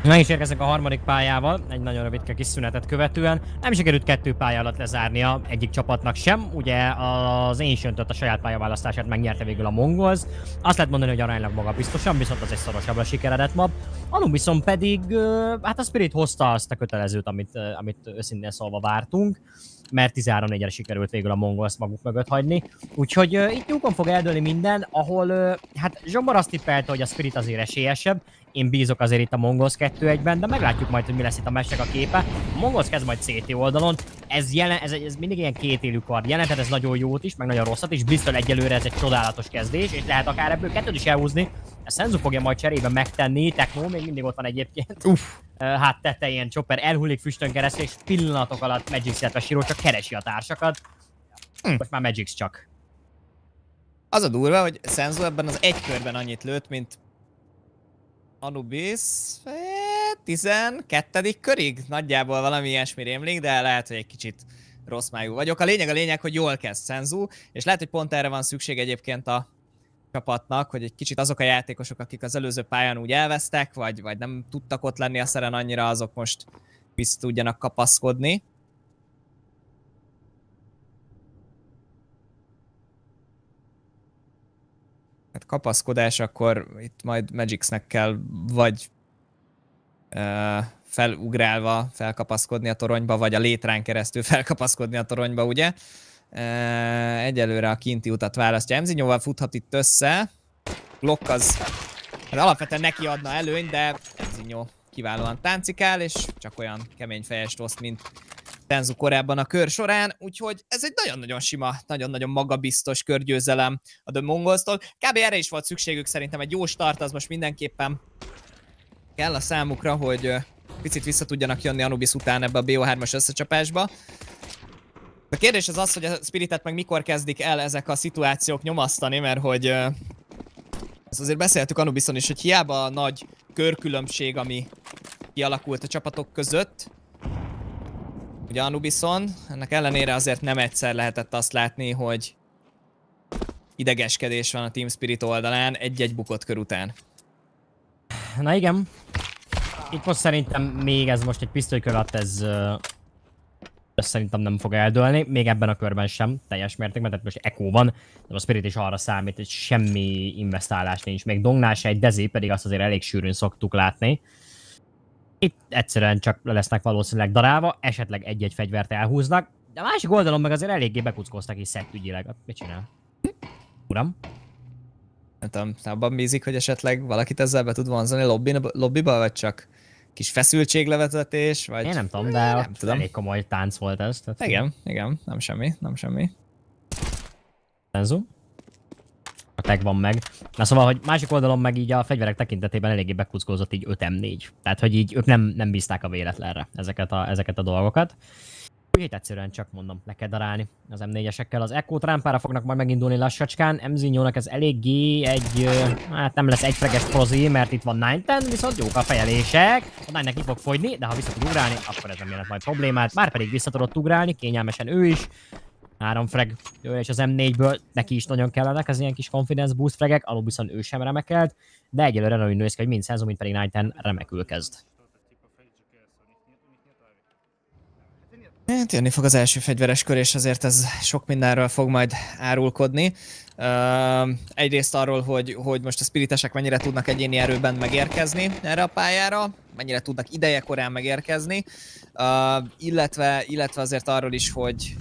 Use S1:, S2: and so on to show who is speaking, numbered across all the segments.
S1: Meg is érkeznek a harmadik pályával, egy nagyon rövidke kis szünetet követően. Nem sikerült 2 pálya alatt lezárnia egyik csapatnak sem. Ugye az Ancient-öt a saját pályaválasztását megnyerte végül a Mongols. Azt lehet mondani, hogy aránylag magabiztosan, viszont az egy szorosabbra sikeredett map. Anubison pedig, hát a Spirit hozta azt a kötelezőt, amit őszintén szólva vártunk, mert 13-4-re sikerült végül a Mongols maguk mögött hagyni. Úgyhogy itt nyugon fog eldőlni minden, ahol hát Zsombor azt tippelte, hogy a Spirit azért esélyesebb. Én bízok azért itt a Mongols 2-1-ben, de meglátjuk majd, hogy mi lesz itt a meccsnek a képe. A Mongols kezd majd CT oldalon. Ez mindig ilyen kétélű kard jelent, ez nagyon jót is, meg nagyon rosszat is. Bristol egyelőre ez egy csodálatos kezdés, és lehet akár ebből 2-t is elhúzni. A Senzu fogja majd cserébe megtenni, Tekno még mindig ott van egyébként. Hát tetején Chopper elhullik füstön keresztül, és pillanatok alatt Magix, illetve Shiro csak keresi a társakat. Most már Magix csak.
S2: Az a durva, hogy Senzu ebben az egy körben annyit lőtt, mint Anubis 12. körig? Nagyjából valami ilyesmi rémlik, de lehet, hogy egy kicsit rossz májú vagyok. A lényeg, hogy jól kezd Senzu, és lehet, hogy pont erre van szükség egyébként a csapatnak, hogy egy kicsit azok a játékosok, akik az előző pályán úgy elvesztek, vagy nem tudtak ott lenni a szeren annyira, azok most vissza tudjanak kapaszkodni. Hát kapaszkodás, akkor itt majd Magixnek kell vagy felugrálva felkapaszkodni a toronyba, vagy a létrán keresztül felkapaszkodni a toronyba, ugye? Egyelőre a kinti utat választja. Emzinyóval futhat itt össze. Glock az hát alapvetően neki adna előny, de Emzinyó kiválóan táncikál, és csak olyan kemény fejest oszt, mint Senzu korábban a kör során, úgyhogy ez egy nagyon-nagyon sima, nagyon-nagyon magabiztos körgyőzelem a The Mongolstól. Kb. Erre is volt szükségük, szerintem egy jó start, az most mindenképpen kell a számukra, hogy picit vissza tudjanak jönni Anubis után ebbe a BO3-as összecsapásba. A kérdés az az, hogy a Spiritet meg mikor kezdik el ezek a szituációk nyomasztani, mert hogy ezt azért beszéltük Anubison is, hogy hiába a nagy körkülönbség, ami kialakult a csapatok között, ugye Anubison, ennek ellenére azért nem egyszer lehetett azt látni, hogy idegeskedés van a Team Spirit oldalán egy-egy bukott kör után.
S1: Na igen. Itt most szerintem még ez most egy pisztolykör alatt ez szerintem nem fog eldőlni, még ebben a körben sem teljes mértékben, tehát most Echo van, de a Spirit is arra számít, hogy semmi investálás nincs. Még Dongnál se, egy Dezi pedig azt azért elég sűrűn szoktuk látni. Itt egyszerűen csak lesznek valószínűleg darálva, esetleg egy-egy fegyvert elhúznak, de a másik oldalon meg azért eléggé bekuckóztak is szettügyileg. Mit csinál? Uram?
S2: Nem tudom, abban bízik, hogy esetleg valakit ezzel be tud vonzani lobbiba, vagy csak kis feszültséglevezetés, vagy...
S1: Én nem tudom, de
S2: nem tudom.
S1: elég komoly tánc volt ez. Tehát...
S2: Igen, nem semmi.
S1: Senzu. A tag van meg. Na szóval, hogy másik oldalon meg így a fegyverek tekintetében eléggé bekuckózott így 5M4. Tehát, hogy így ők nem bízták a véletlenre ezeket a dolgokat. Úgyhogy egyszerűen csak mondom, le kell darálni az M4-esekkel. Az Echo rámpára fognak majd megindulni lassacskán. MZ-nyónak ez eléggé hát nem lesz egy freges prozi, mert itt van 9-10, viszont jók a fejelések. A 9-nek ki fog fogyni, de ha vissza tud ugrálni, akkor ez nem jelent majd problémát. Már pedig vissza tudott ugrálni, kényelmesen ő is. 3 frag, ő és az M4-ből neki is nagyon kellenek az ilyen kis confidence boost fragek, Anubison ő sem remekelt, de egyelőre nagyon néz ki, hogy mind Senzu, mind pedig 9-10 remekül kezd.
S2: Hát jönni fog az első fegyveres kör, és azért ez sok mindenről fog majd árulkodni. Egyrészt arról, hogy most a spiritesek mennyire tudnak egyéni erőben megérkezni erre a pályára, mennyire tudnak idejekorán megérkezni, illetve azért arról is, hogy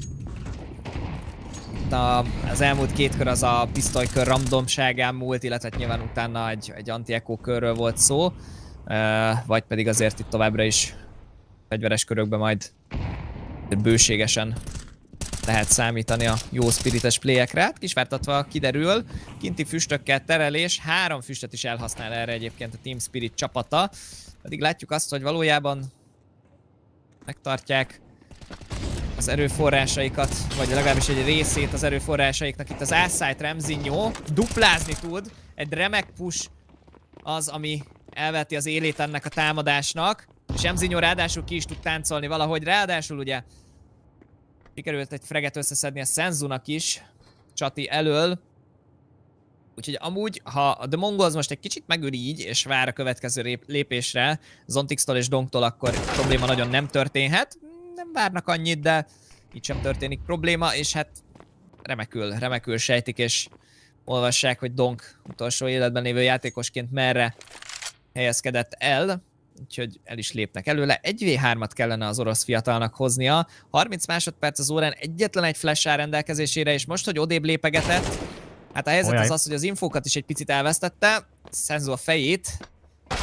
S2: az elmúlt 2 kör az a pisztolykör randomságán múlt, illetve nyilván utána egy anti-echo körről volt szó, vagy pedig azért itt továbbra is fegyveres körökben majd bőségesen lehet számítani a jó spirites playekre. Hát kisvártatva kiderül, kinti füstökkel terelés, 3 füstöt is elhasznál erre egyébként a Team Spirit csapata. Pedig látjuk azt, hogy valójában megtartják az erőforrásaikat, vagy legalábbis egy részét az erőforrásaiknak. Itt az A-site Remzinyó duplázni tud, egy remek push az, ami elveti az élét ennek a támadásnak. És Remzinyó ráadásul ki is tud táncolni valahogy, ráadásul ugye sikerült egy freget összeszedni a Senzunak is, Csati elől. Úgyhogy amúgy, ha a The Mongols most egy kicsit megül így, és vár a következő lépésre Zontix-tól és Donktól, akkor probléma nagyon nem történhet. Nem várnak annyit, de így sem történik probléma, és hát remekül sejtik, és olvassák, hogy Donk utolsó életben lévő játékosként merre helyezkedett el. Úgyhogy el is lépnek előle. 1v3-at kellene az orosz fiatalnak hoznia. 30 másodperc az órán, egyetlen egy flash áll rendelkezésére, és most, hogy odébb lépegetett, hát a helyzet az, hogy az infókat is egy picit elvesztette. Senzu a fejét.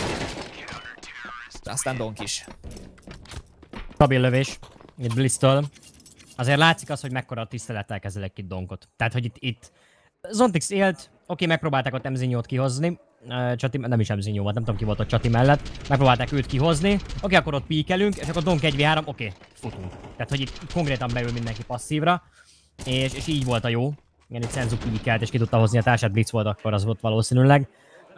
S2: De aztán Donk is.
S1: Stabil lövés. Itt Blitztől. Azért látszik az, hogy mekkora tisztelettel kezelek itt Donkot. Tehát, hogy itt Zontix élt, oké, megpróbálták ott M-Zinyót kihozni. Csati, nem is M-Zinyó volt, nem tudom ki volt a Csati mellett. Megpróbálták őt kihozni. Oké, akkor ott píkelünk, és akkor Donk 1v3, oké, futunk. Tehát, hogy itt konkrétan beül mindenki passzívra. És így volt a jó. Igen, itt Senzu píkelt, és ki tudta hozni a társát, Blitz volt akkor, az volt valószínűleg.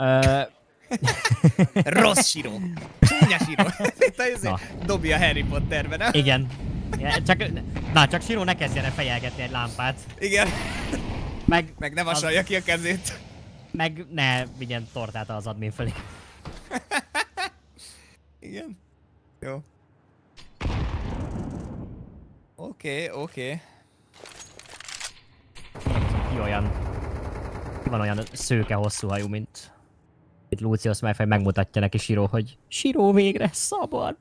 S2: Rossz Shiro. Csúnya Shiro. Dobja a Harry Potterben, nem?
S1: Igen. Csak Shiro ne kezdjen el fejelgetni egy lámpát.
S2: Igen. Meg ne vasalja ki a kezét.
S1: Meg ne vigyen tortát az admin felé.
S2: Igen. Jó. Oké.
S1: Ki van olyan szőke hosszú hajú, mint itt Lucius Malfoy megmutatja neki Shiro, hogy Shiro végre szabad.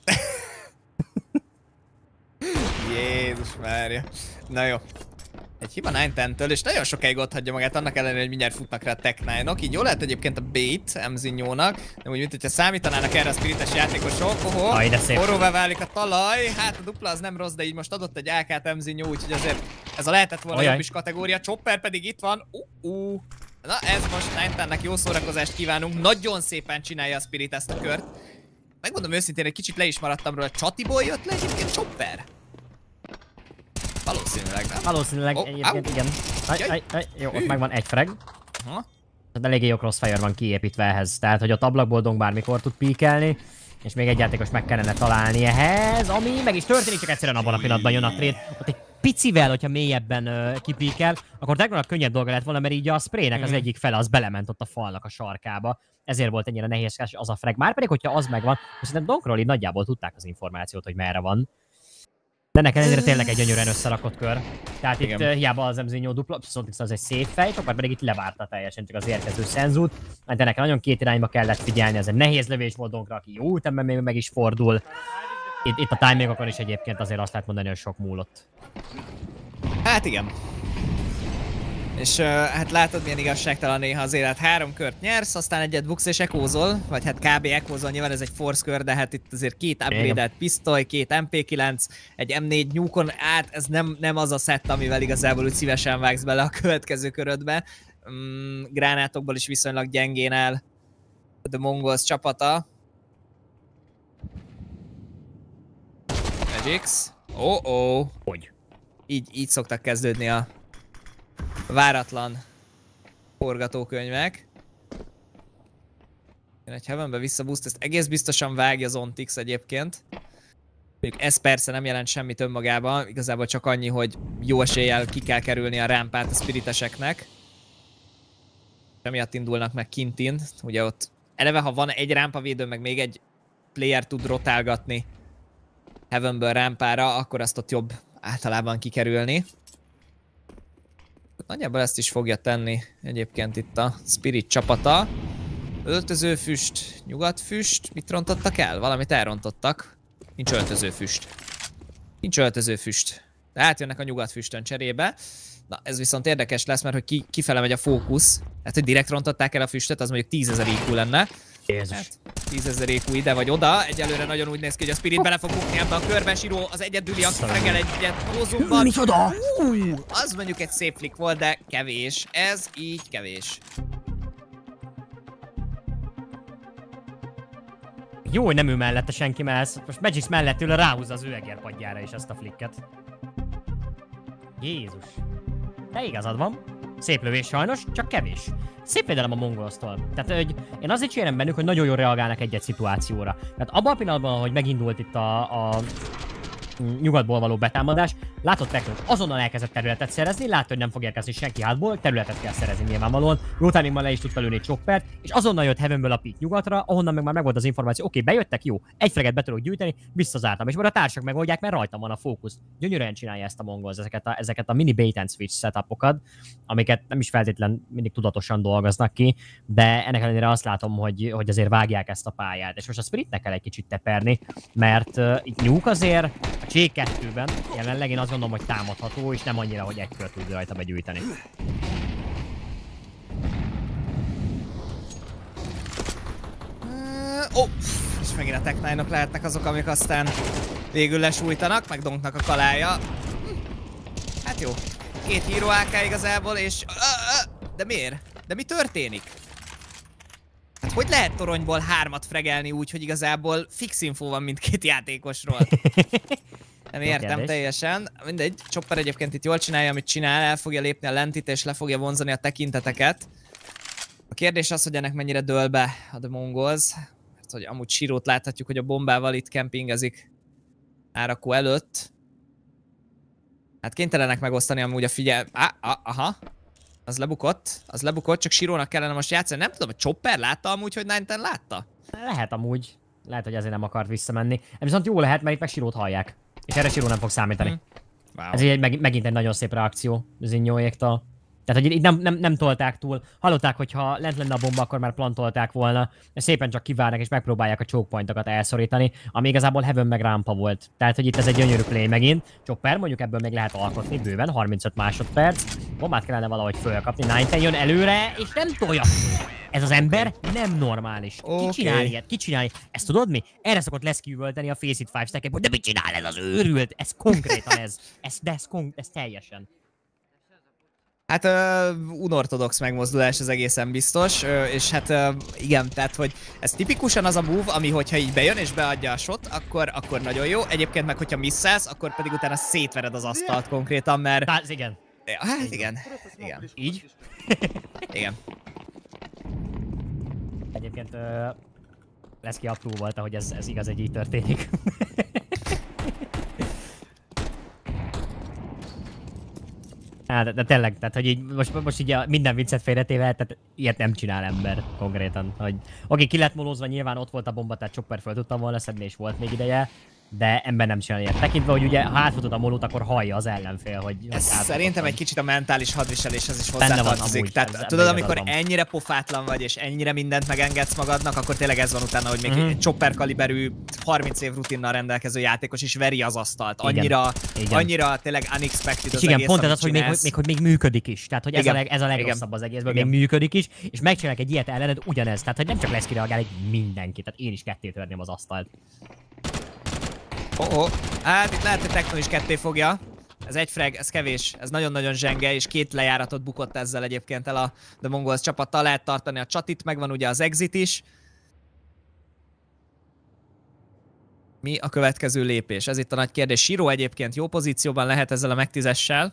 S2: Jézus Mária. Na jó. Egy hiba 9-10-től, és nagyon sokáig ott hagyja magát, annak ellenére, hogy mindjárt futnak rá a Tech 9-ok. Így jól lehet egyébként a bait M-Zinyónak, de úgy, mint hogyha számítanának erre a spirites játékosok. Forróvá válik a talaj. Hát a dupla az nem rossz, de így most adott egy AK-t M-Zinyó, úgyhogy azért ez a lehetett volna jobb is kategória. Chopper pedig itt van. Na ez most 9-10-nek jó szórakozást kívánunk. Nagyon szépen csinálja a Spirit ezt a kört. Megmondom őszintén, egy kicsit le is maradtam róla. Csatiból jött le egyébként Chopper. Valószínűleg, nem?
S1: Valószínűleg egyébként igen. Jó, ott megvan egy frag. De eléggé jó crossfire van kiépítve ehhez. Tehát, hogy a ablakból Donk bármikor tud píkelni. És még egy játékos meg kellene találni ehhez, ami meg is történik, csak egyszerűen abban a pillanatban jön a trade. Ott egy picivel, hogyha mélyebben kipíkel, akkor Dagronnak könnyebb dolga lett volna, mert így a spraynek az egyik fele az belement ott a falnak a sarkába. Ezért volt ennyire nehézkes az a frag. Márpedig, hogyha az megvan, szerintem Donkról így nagyjából tudták az információt, hogy merre van. De ennek ellenére tényleg egy gyönyörűen összerakott kör. Tehát itt hiába az M-Zinyó dupla, viszont az egy szép fej, Chopper pedig itt levárta teljesen csak az érkező Senzut. De ennek nagyon két irányba kellett figyelni, ez egy nehéz lövés volt Donkra, aki jó ütemben még meg is fordul. Itt a timingokon is egyébként azért azt lehet mondani, hogy sok múlott.
S2: Hát igen. És hát látod, milyen igazságtalan néha az élet. 3 kört nyersz, aztán egyet buksz és ekózol, vagy hát kb. Ekózol, nyilván ez egy force kör, de hát itt azért 2 upgrade-elt pisztoly, 2 MP9, egy M4 nyúkon át, ez nem az a szett, amivel igazából úgy szívesen vágsz bele a következő körödbe. Gránátokból is viszonylag gyengén áll The Mongols csapata. Magix.
S1: Hogy?
S2: Így szoktak kezdődni a váratlan forgatókönyvek. Jön egy Heavenbe visszaboost, ezt egész biztosan vágja Zontix egyébként. Mondjuk ez persze nem jelent semmit önmagában, igazából csak annyi, hogy jó eséllyel ki kell kerülni a rámpát a spiriteseknek. Emiatt indulnak meg kintin, ugye ott eleve ha van egy rámpavédő, meg még egy player tud rotálgatni Heavenből rámpára, akkor azt ott jobb általában kikerülni. Nagyjából ezt is fogja tenni egyébként itt a Spirit csapata. Öltözőfüst, nyugatfüst, mit rontottak el? Valamit elrontottak. Nincs öltözőfüst. De átjönnek a nyugatfüstön cserébe. Na, ez viszont érdekes lesz, mert hogy kifele megy a fókusz. Hát, hogy direkt rontották el a füstöt, az mondjuk 10.000 IQ lenne.
S1: Jézus.
S2: Hát, 10.000 IQ ide vagy oda. Egyelőre nagyon úgy néz ki, hogy a Spirit bele fog bukni ebbe a körbe. Shiro az egyedüli, aki regel egyet prózumban.
S1: Micsoda?
S2: Az mondjuk egy szép flick volt, de kevés. Ez így kevés.
S1: Jó, hogy nem ő mellette senki, mert most Magix mellett ül, ráhúzza az üvegérpadjára is ezt a flicket. Jézus. De igazad van. Szép lövés sajnos, csak kevés. Szép védelem a Mongolstól. Tehát, hogy én azért csérem bennük, hogy nagyon jól reagálnak egy-egy szituációra. Tehát abban a pillanatban, hogy megindult itt a nyugatból való betámadás, látott Teknót, azonnal elkezdett területet szerezni, látta, hogy nem fog érkezni senki hátból, területet kell szerezni nyilvánvalóan. Jó timingban le is tudta lőni Choppert, és azonnal jött Heavenből a pit nyugatra, ahonnan meg már megvolt az információ, oké, bejöttek, jó, egy freget be tudok gyűjteni, visszazártam, és majd a társak megoldják, mert rajtam van a fókusz. Gyönyörűen csinálja ezt a Mongols, ezeket a mini bait and switch setupokat, amiket nem is feltétlen mindig tudatosan dolgoznak ki, de ennek ellenére azt látom, hogy azért vágják ezt a pályát. És most a Spiritnek kell egy kicsit teperni, mert itt Nuke azért a C2-ben jelenleg én azt gondolom, hogy támadható, és nem annyira, hogy egy kört tud rajta begyűjteni.
S2: És megint a Tech9-ok lehetnek azok, amik aztán végül lesújtanak, meg Donknak a kalája. Hát jó. 2 híró AK igazából, és... De miért? De mi történik? Hát hogy lehet toronyból 3-at fregelni úgy, hogy igazából fix info van mindkét játékosról? Nem értem teljesen. Mindegy, Chopper egyébként itt jól csinálja, amit csinál, el fogja lépni a lentit és le fogja vonzani a tekinteteket. A kérdés az, hogy ennek mennyire dől be a The Mongols. Mert hogy amúgy Shirót láthatjuk, hogy a bombával itt kempingezik árakó előtt. Hát kénytelenek megosztani amúgy a aha. Az lebukott, csak Shirónak kellene most játszani. Nem tudom, a Chopper látta amúgy, hogy Nineten látta?
S1: Lehet amúgy. Lehet, hogy ezért nem akart visszamenni. Viszont jó lehet, mert itt meg Shirót hallják. És erre Shiro nem fog számítani. Wow. Ez így megint egy nagyon szép reakció Zinjóéktól. Tehát, hogy itt nem tolták túl. Hallották, hogy ha lent lenne a bomba, akkor már plantolták volna. Szépen csak kivárnak és megpróbálják a choke pointokat elszorítani, ami igazából Heaven meg Rampa volt. Tehát, hogy itt ez egy gyönyörű play megint. Chopper, mondjuk ebből még lehet alkotni bőven, 35 másodperc. Bombát kellene valahogy fölkapni. Nineten jön előre, és nem tolja. Ez az ember nem normális. Ki csinál ilyet? Ki csinálja? Ezt tudod mi? Erre szokott leszkívölteni a Face It 5 stack, hogy de mit csinál ez az őrült? Ez konkrétan ez. Ez teljesen.
S2: Hát unortodox megmozdulás az egészen biztos, és hát igen, tehát hogy ez tipikusan az a move, ami hogyha így bejön és beadja a shot, akkor nagyon jó. Egyébként meg hogyha misszelsz, akkor pedig utána szétvered az asztalt konkrétan, mert...
S1: Hát igen.
S2: Hát igen.
S1: Így?
S2: Igen.
S1: Egyébként Leszki apró volt, hogy ez igaz, hogy így történik. Hát, de tényleg, tehát hogy így most így minden viccet félretéve, tehát ilyet nem csinál ember konkrétan. Hogy oké, ki lett molózva, nyilván ott volt a bomba, tehát Chopper föl tudtam volna szedni, és volt még ideje, de ember nem csinál ilyet. Tekintve, hogy ugye ha átfutod a molót, akkor hallja az ellenfél, hogy...
S2: Szerintem egy kicsit a mentális hadviseléshez is hozzátartozik. Tehát tudod, amikor ennyire pofátlan vagy, és ennyire mindent megengedsz magadnak, akkor tényleg ez van utána, hogy még egy Chopper kaliberű 30 év rutinnal rendelkező játékos is veri az asztalt. Annyira tényleg unexpected az
S1: igen,
S2: egész,
S1: pont ez az, hogy még működik is. Tehát, hogy ez a legrosszabb az egészből, még működik is, és megcsinálják egy ilyet ellened ugyanez. Tehát, hogy nem csak Leszki reagál, egy mindenki. Tehát én is ketté törném az asztalt.
S2: Hát itt lehet, hogy Tekno is ketté fogja. Ez egy frag, ez kevés, ez nagyon-nagyon zsenge, és 2 lejáratot bukott ezzel egyébként el a The Mongols csapattal. Lehet tartani a csatit, megvan ugye az exit is. Mi a következő lépés? Ez itt a nagy kérdés. Shiro egyébként jó pozícióban lehet ezzel a meg-10-essel.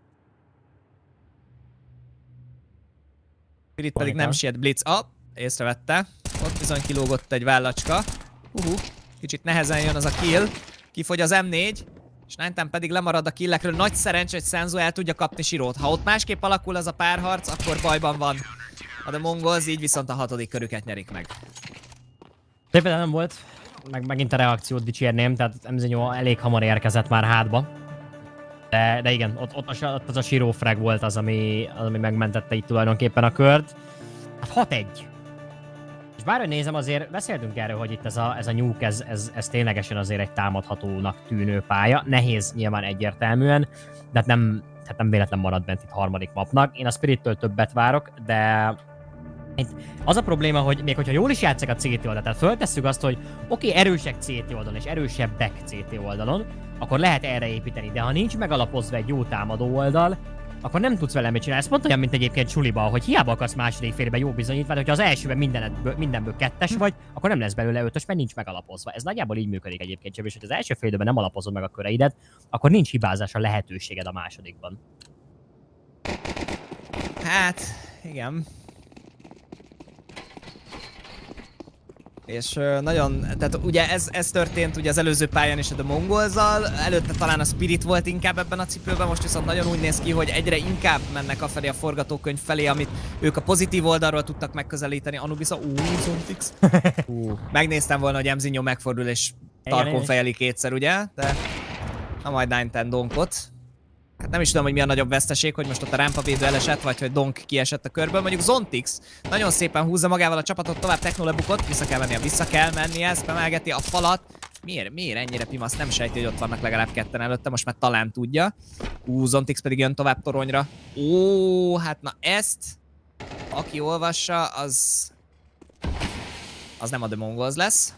S2: Spirit pedig nem siet Blitz. Észrevette. Ott bizony kilógott egy vállacska. Kicsit nehezen jön az a kill. Kifogy az M4. És Nineten pedig lemarad a killekről. Nagy szerencsé, hogy Senzu el tudja kapni Shirót. Ha ott másképp alakul az a párharc, akkor bajban van a The Mongols, így viszont a 6. körüket nyerik meg.
S1: Tényleg nem volt. Megint a reakciót dicsérném, tehát M8 elég hamar érkezett már hátba. De igen, ott az a Shiro frag volt az, ami megmentette itt tulajdonképpen a kört. Hát 6-1. És bárhogy nézem, azért beszéltünk erről, hogy itt ez a Nuke, ez ténylegesen azért egy támadhatónak tűnő pálya. Nehéz nyilván egyértelműen, de hát nem véletlen marad bent itt harmadik mapnak. Én a Spirittől többet várok, de az a probléma, hogy még hogyha jól is játszik a CT oldalon, tehát föltesszük azt, hogy oké, erősek CT oldalon és erősebbek CT oldalon, akkor lehet erre építeni, de ha nincs megalapozva egy jó támadó oldal, akkor nem tudsz vele mit csinálni. Ez pont olyan, mint egyébként suliba, hogy hiába akarsz második félben jó bizonyítványt, hogyha az elsőben mindenből 2-es vagy, akkor nem lesz belőle 5-ös, mert nincs megalapozva. Ez nagyjából így működik egyébként, és hogy az első félben nem alapozod meg a köreidet, akkor nincs hibázásra lehetőséged a másodikban.
S2: Hát, igen. És nagyon, tehát ugye ez történt ugye az előző pályán is a The Mongols-zal, előtte talán a Spirit volt inkább ebben a cipőben, most viszont nagyon úgy néz ki, hogy egyre inkább mennek afelé a forgatókönyv felé, amit ők a pozitív oldalról tudtak megközelíteni. Anubis Zontix. Megnéztem volna, hogy Emzinho megfordul és tarkon fejeli kétszer, ugye? De na majd Nineten Donkot. Hát nem is tudom, hogy mi a nagyobb veszteség, hogy most ott a rámpavédő elesett, vagy hogy Donk kiesett a körből. Mondjuk Zontix nagyon szépen húzza magával a csapatot, tovább Techno lebukott, vissza kell mennie, bemelgeti a falat. Miért ennyire Pimasz nem sejti, hogy ott vannak legalább ketten előtte, most már talán tudja. Zontix pedig jön tovább toronyra. Hát na ezt, aki olvassa, az nem a The Mongols lesz.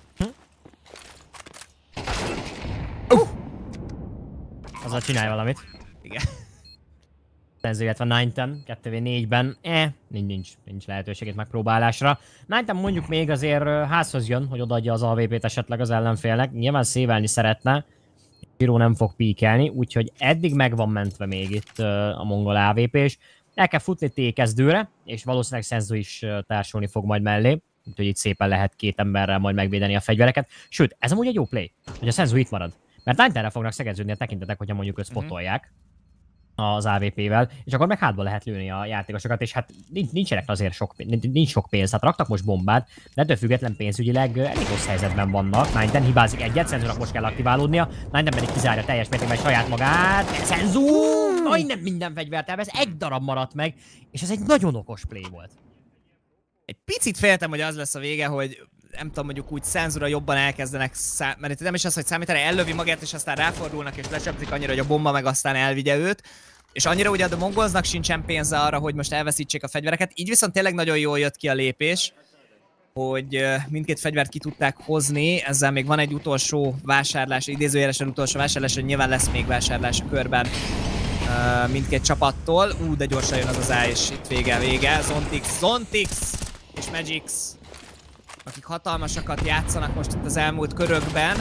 S1: Azzal csinálj valamit.
S2: Igen.
S1: Tenző, illetve Nineten 2v4-ben, nincs lehetőségét megpróbálásra. Nineten mondjuk még azért házhoz jön, hogy odaadja az AWP-t esetleg az ellenfélnek. Nyilván szévelni szeretne, Giro nem fog píkelni, úgyhogy eddig meg van mentve még itt a mongol AWP-s. El kell futni T-kezdőre, és valószínűleg Senzu is társulni fog majd mellé. Úgyhogy itt szépen lehet két emberrel majd megvédeni a fegyvereket. Sőt, ez amúgy egy jó play, hogy a Senzu itt marad. Mert Nintenre fognak szegedződni a tekintetek, hogyha mondjuk spotolják az AWP-vel, és akkor meg hátba lehet lőni a játékosokat, és hát nincsenek azért nincs sok pénz, hát raktak most bombát, de ettől független pénzügyileg elég rossz helyzetben vannak. Nineten hibázik egyet, Senzunak most kell aktiválódnia, Nineten pedig kizárja teljes mértékben saját magát. Senzu majdnem minden fegyvert elvesz, egy darab maradt meg, és ez egy nagyon okos play volt.
S2: Egy picit féltem, hogy az lesz a vége, hogy nem tudom, mondjuk úgy Senzura jobban elkezdenek, mert itt nem is az, hogy számítani, ellövi magát, és aztán ráfordulnak, és lecsapzik annyira, hogy a bomba meg aztán elvigye őt. És annyira ugye a The Mongolsnak sincsen pénze arra, hogy most elveszítsék a fegyvereket. Így viszont tényleg nagyon jól jött ki a lépés, hogy mindkét fegyvert ki tudták hozni. Ezzel még van egy utolsó vásárlás, idézőjelesen utolsó vásárlás, hogy nyilván lesz még vásárlás a körben mindkét csapattól. De gyorsan jön az az A, és itt vége. Zontix és Magix, akik hatalmasakat játszanak most itt az elmúlt körökben.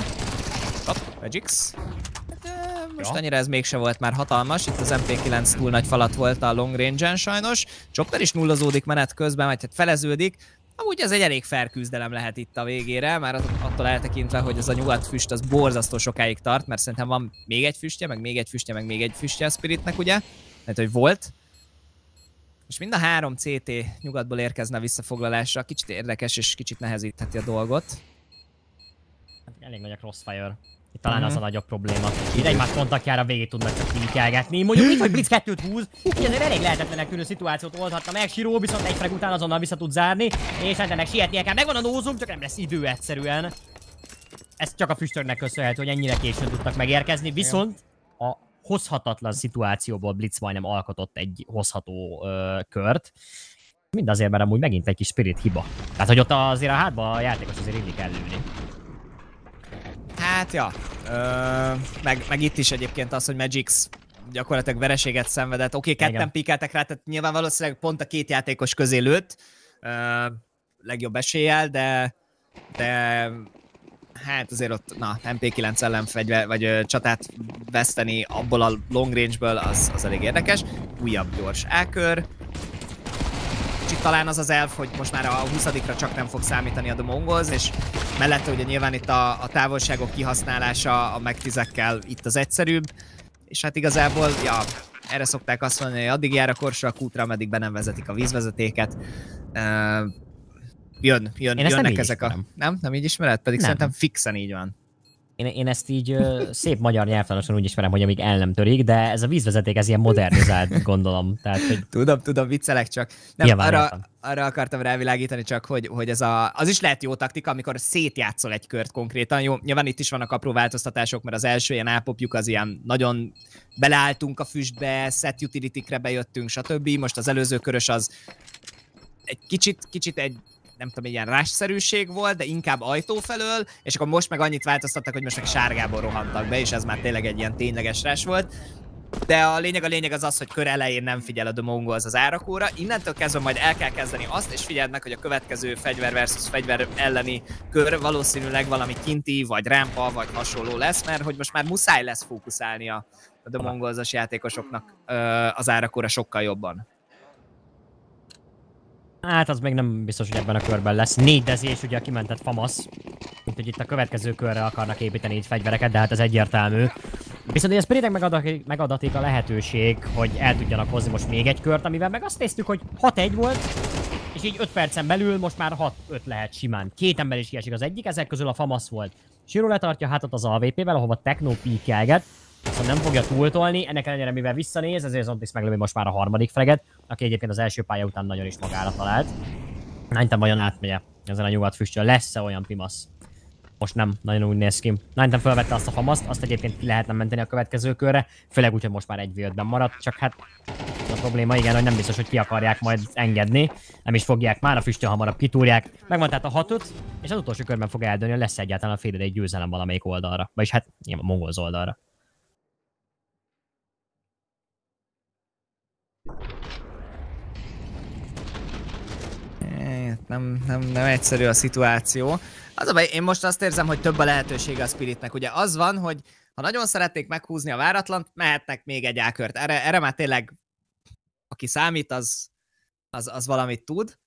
S2: Magix. Most annyira ez mégse volt már hatalmas, itt az MP9 túl nagy falat volt a long range-en sajnos. Chopper is nullozódik menet közben, vagy hát feleződik. Amúgy ez egy elég fair küzdelem lehet itt a végére, már attól eltekintve, hogy ez a nyugatfüst az borzasztó sokáig tart, mert szerintem van még egy füstje, meg még egy füstje, meg még egy füstje a Spiritnek, ugye? Tehát, hogy volt. És mind a 3 CT nyugatból érkezne a visszafoglalásra, kicsit érdekes és kicsit nehezítheti a dolgot.
S1: Elég nagy a crossfire. Itt talán az a nagyobb probléma. Itt egymás kontaktjára végig tudnak csak kíkelgetni. Mondjuk itt, hogy Blitz 2-t húz, így azért elég lehetetlenek tűnő szituációt oldhatna meg. Shiro viszont egy frag után azonnal vissza tud zárni, és ennek sietnie kell. Megvan a nózum, csak nem lesz idő egyszerűen. Ez csak a füstörnek köszönhető, hogy ennyire későn tudtak megérkezni, viszont a hozhatatlan szituációból Blitz majdnem alkotott egy hozható kört. Mindazért, mert amúgy megint egy kis Spirit hiba. Tehát, hogy ott azért a hátba a játékos azért illik kell lőni.
S2: Hát ja, meg itt is egyébként az, hogy Magix gyakorlatilag vereséget szenvedett. Oké, ketten pikeltek rá, tehát nyilván valószínűleg pont a két játékos közé lőtt. Legjobb eséllyel, de hát azért ott, MP9 ellenfegyver, vagy csatát veszteni abból a long range-ből, az elég érdekes. Újabb gyors A-kör. Kicsit talán az az elf, hogy most már a 20-ra csak nem fog számítani a The Mongols, és mellette ugye nyilván itt a távolságok kihasználása a megtizekkel itt az egyszerűbb, és hát igazából, erre szokták azt mondani, hogy addig jár a korsa a kútra, ameddig be nem vezetik a vízvezetéket. Jönnek ezek a... Nem így ismered? Pedig szerintem fixen így van.
S1: Én ezt így szép magyar nyelvtanosan úgy ismerem, hogy amíg el nem törik, de ez a vízvezeték, ez ilyen modernizált, gondolom. Tehát, hogy...
S2: Tudom, viccelek csak. Nem, arra akartam rávilágítani csak, hogy ez az is lehet jó taktika, amikor szétjátszol egy kört konkrétan. Jó, nyilván itt is vannak apró változtatások, mert az első ilyen ápopjuk az ilyen nagyon beleálltunk a füstbe, set utility-kre bejöttünk, stb. Most az előző körös az egy kicsit egy nem tudom, egy ilyen rush-szerűség volt, de inkább ajtó felől, és akkor most meg annyit változtattak, hogy most meg sárgából rohantak be, és ez már tényleg egy ilyen tényleges rush volt. De a lényeg az, hogy kör elején nem figyel a The Mongols az árakóra, innentől kezdve majd el kell kezdeni azt, és figyeld meg, hogy a következő fegyver versus fegyver elleni kör valószínűleg valami kinti, vagy rámpa, vagy hasonló lesz, mert hogy most már muszáj lesz fókuszálni a The Mongols-os játékosoknak az árakóra sokkal jobban.
S1: Hát az még nem biztos, hogy ebben a körben lesz. 4 dezés, ugye a kimentett famasz. Mint hogy itt a következő körre akarnak építeni itt fegyvereket, de hát ez egyértelmű. Viszont a Spiritnek megadatik a lehetőség, hogy el tudjanak hozni most még egy kört, amivel meg azt néztük, hogy 6-1 volt, és így 5 percen belül most már 6-5 lehet simán. 2 ember is kiesik az egyik, ezek közül a famasz volt. Siro letartja hátat az AWP-vel, ahova Techno píkelget. Szóval nem fogja túltolni, ennek ellenére mivel visszanéz, ezért Zontis meglövi most már a harmadik freget, aki egyébként az első pálya után nagyon is magára talált. Nintem vajon átmegye ezen a nyugat füstön, lesz-e olyan pimasz? Most nem, nagyon úgy néz ki. Nintem felvette azt a famaszt, azt egyébként lehetne menteni a következő körre, főleg úgy, hogy most már 1v5-ben maradt, csak hát a probléma igen, hogy nem biztos, hogy ki akarják majd engedni, nem is fogják már, a füstön hamarabb kitúrják. Megvan tehát a 6-5, és az utolsó körben fog eldőlni, hogy lesz egyáltalán a félidei győzelem valamelyik oldalra, vagyis hát nyilván a mongolz oldalra.
S2: Nem egyszerű a szituáció. Az a baj, én most azt érzem, hogy több a lehetősége a Spiritnek. Ugye az van, hogy ha nagyon szeretnék meghúzni a váratlant, mehetnek még egy ákört. Erre már tényleg, aki számít, az valamit tud.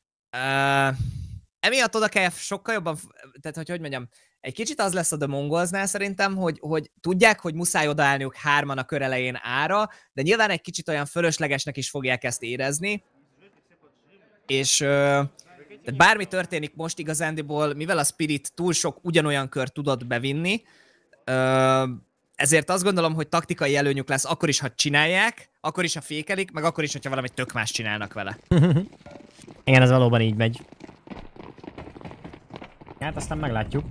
S2: Emiatt oda kell sokkal jobban, tehát hogy mondjam, egy kicsit az lesz a The Mongolsnál szerintem, hogy tudják, hogy muszáj odaállniuk 3-an a kör elején ára, de nyilván egy kicsit olyan fölöslegesnek is fogják ezt érezni. És tehát bármi történik most igazándiból, mivel a Spirit túl sok ugyanolyan kör tudott bevinni, ezért azt gondolom, hogy taktikai előnyük lesz akkor is, ha csinálják, akkor is, ha fékelik, meg akkor is, hogyha valami tök más csinálnak vele.
S1: Igen, ez valóban így megy. Hát aztán meglátjuk.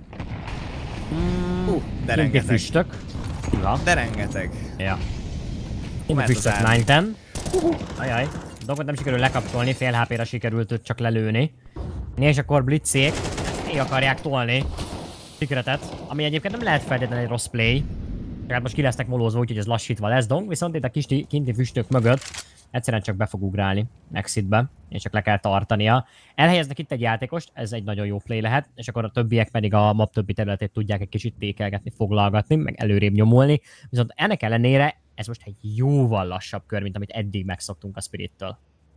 S2: De rengeteg.
S1: Füstök. Ja.
S2: De rengeteg.
S1: Ja. Füstök 9-10. Ajaj. A dolgot nem sikerül lekapcsolni, fél HP-ra sikerült őt csak lelőni. És akkor blitzék, még akarják tolni Secretet, ami egyébként nem lehet feltétlenül egy rossz play. Tehát most ki lesznek molózva, úgyhogy ez lassítva lesz Dong, viszont itt a kis kinti füstök mögött egyszerűen csak be fog ugrálni Exitbe, és csak le kell tartania. Elhelyeznek itt egy játékost, ez egy nagyon jó play lehet, és akkor a többiek pedig a map többi területét tudják egy kicsit tékelgetni, foglalgatni, meg előrébb nyomulni. Viszont ennek ellenére ez most egy jóval lassabb kör, mint amit eddig megszoktunk a Spirittől.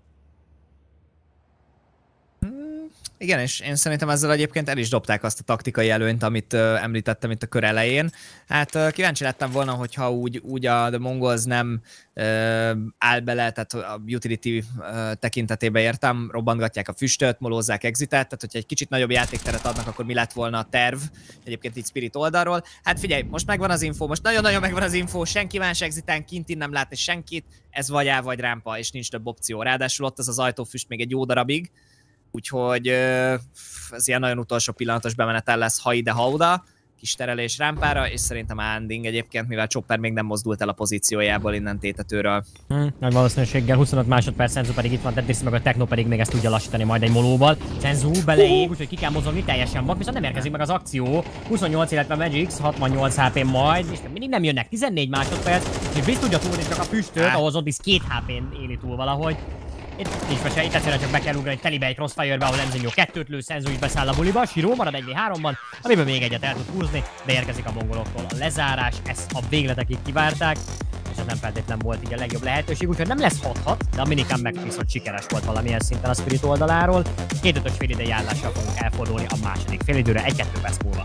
S2: Igen, és én szerintem ezzel egyébként el is dobták azt a taktikai előnyt, amit említettem itt a kör elején. Hát kíváncsi lettem volna, hogyha úgy a The Mongols nem áll bele, tehát a utility tekintetében értem, robbantgatják a füstöt, molózzák exitet, tehát hogyha egy kicsit nagyobb játékteret adnak, akkor mi lett volna a terv, egyébként így Spirit oldalról. Hát figyelj, most megvan az info, most nagyon-nagyon megvan az info, senki más exitán kintin nem látni senkit, ez vagy áll, vagy rámpa, és nincs több opció. Ráadásul ott az ajtófüst még egy jó darabig. Úgyhogy ez ilyen nagyon utolsó pillanatos bemenetel lesz, ha ide, ha oda. Kis terelés rámpára, és szerintem Anding egyébként, mivel Chopper még nem mozdult el a pozíciójából innen tétetőről.
S1: Nagy valószínűséggel 25 másodperc, Senzu pedig itt van, Tetris meg a Techno pedig még ezt tudja lassítani majd egy molóval. Senzu beleég, úgyhogy ki kell mozogni, teljesen vak, viszont nem érkezik meg az akció. 28, illetve Magix, 68 HP majd, és mindig nem jönnek, 14 másodperc, és Blitz tudja túlni csak a füstöt, ahhoz Odis 2 HP-n éli túl valahogy. Itt nincs mese, itt egyszerűen csak be kell ugrani telibe egy Crossfire-be, ahol Enzinho 2-t lő, Senzu is beszáll a buliba, Shiro marad 1v3-ban, amiből még egyet el tud húzni, de érkezik a mongoloktól a lezárás, ezt a végletekig kivárták, és ez nem feltétlen volt így a legjobb lehetőség, úgyhogy nem lesz 6-6, de a minikám meg viszont sikeres volt valamilyen szinten a Spirit oldaláról. 2-5-ös félidei állással fogunk elfordulni a második félidőre 1-2 perc múlva.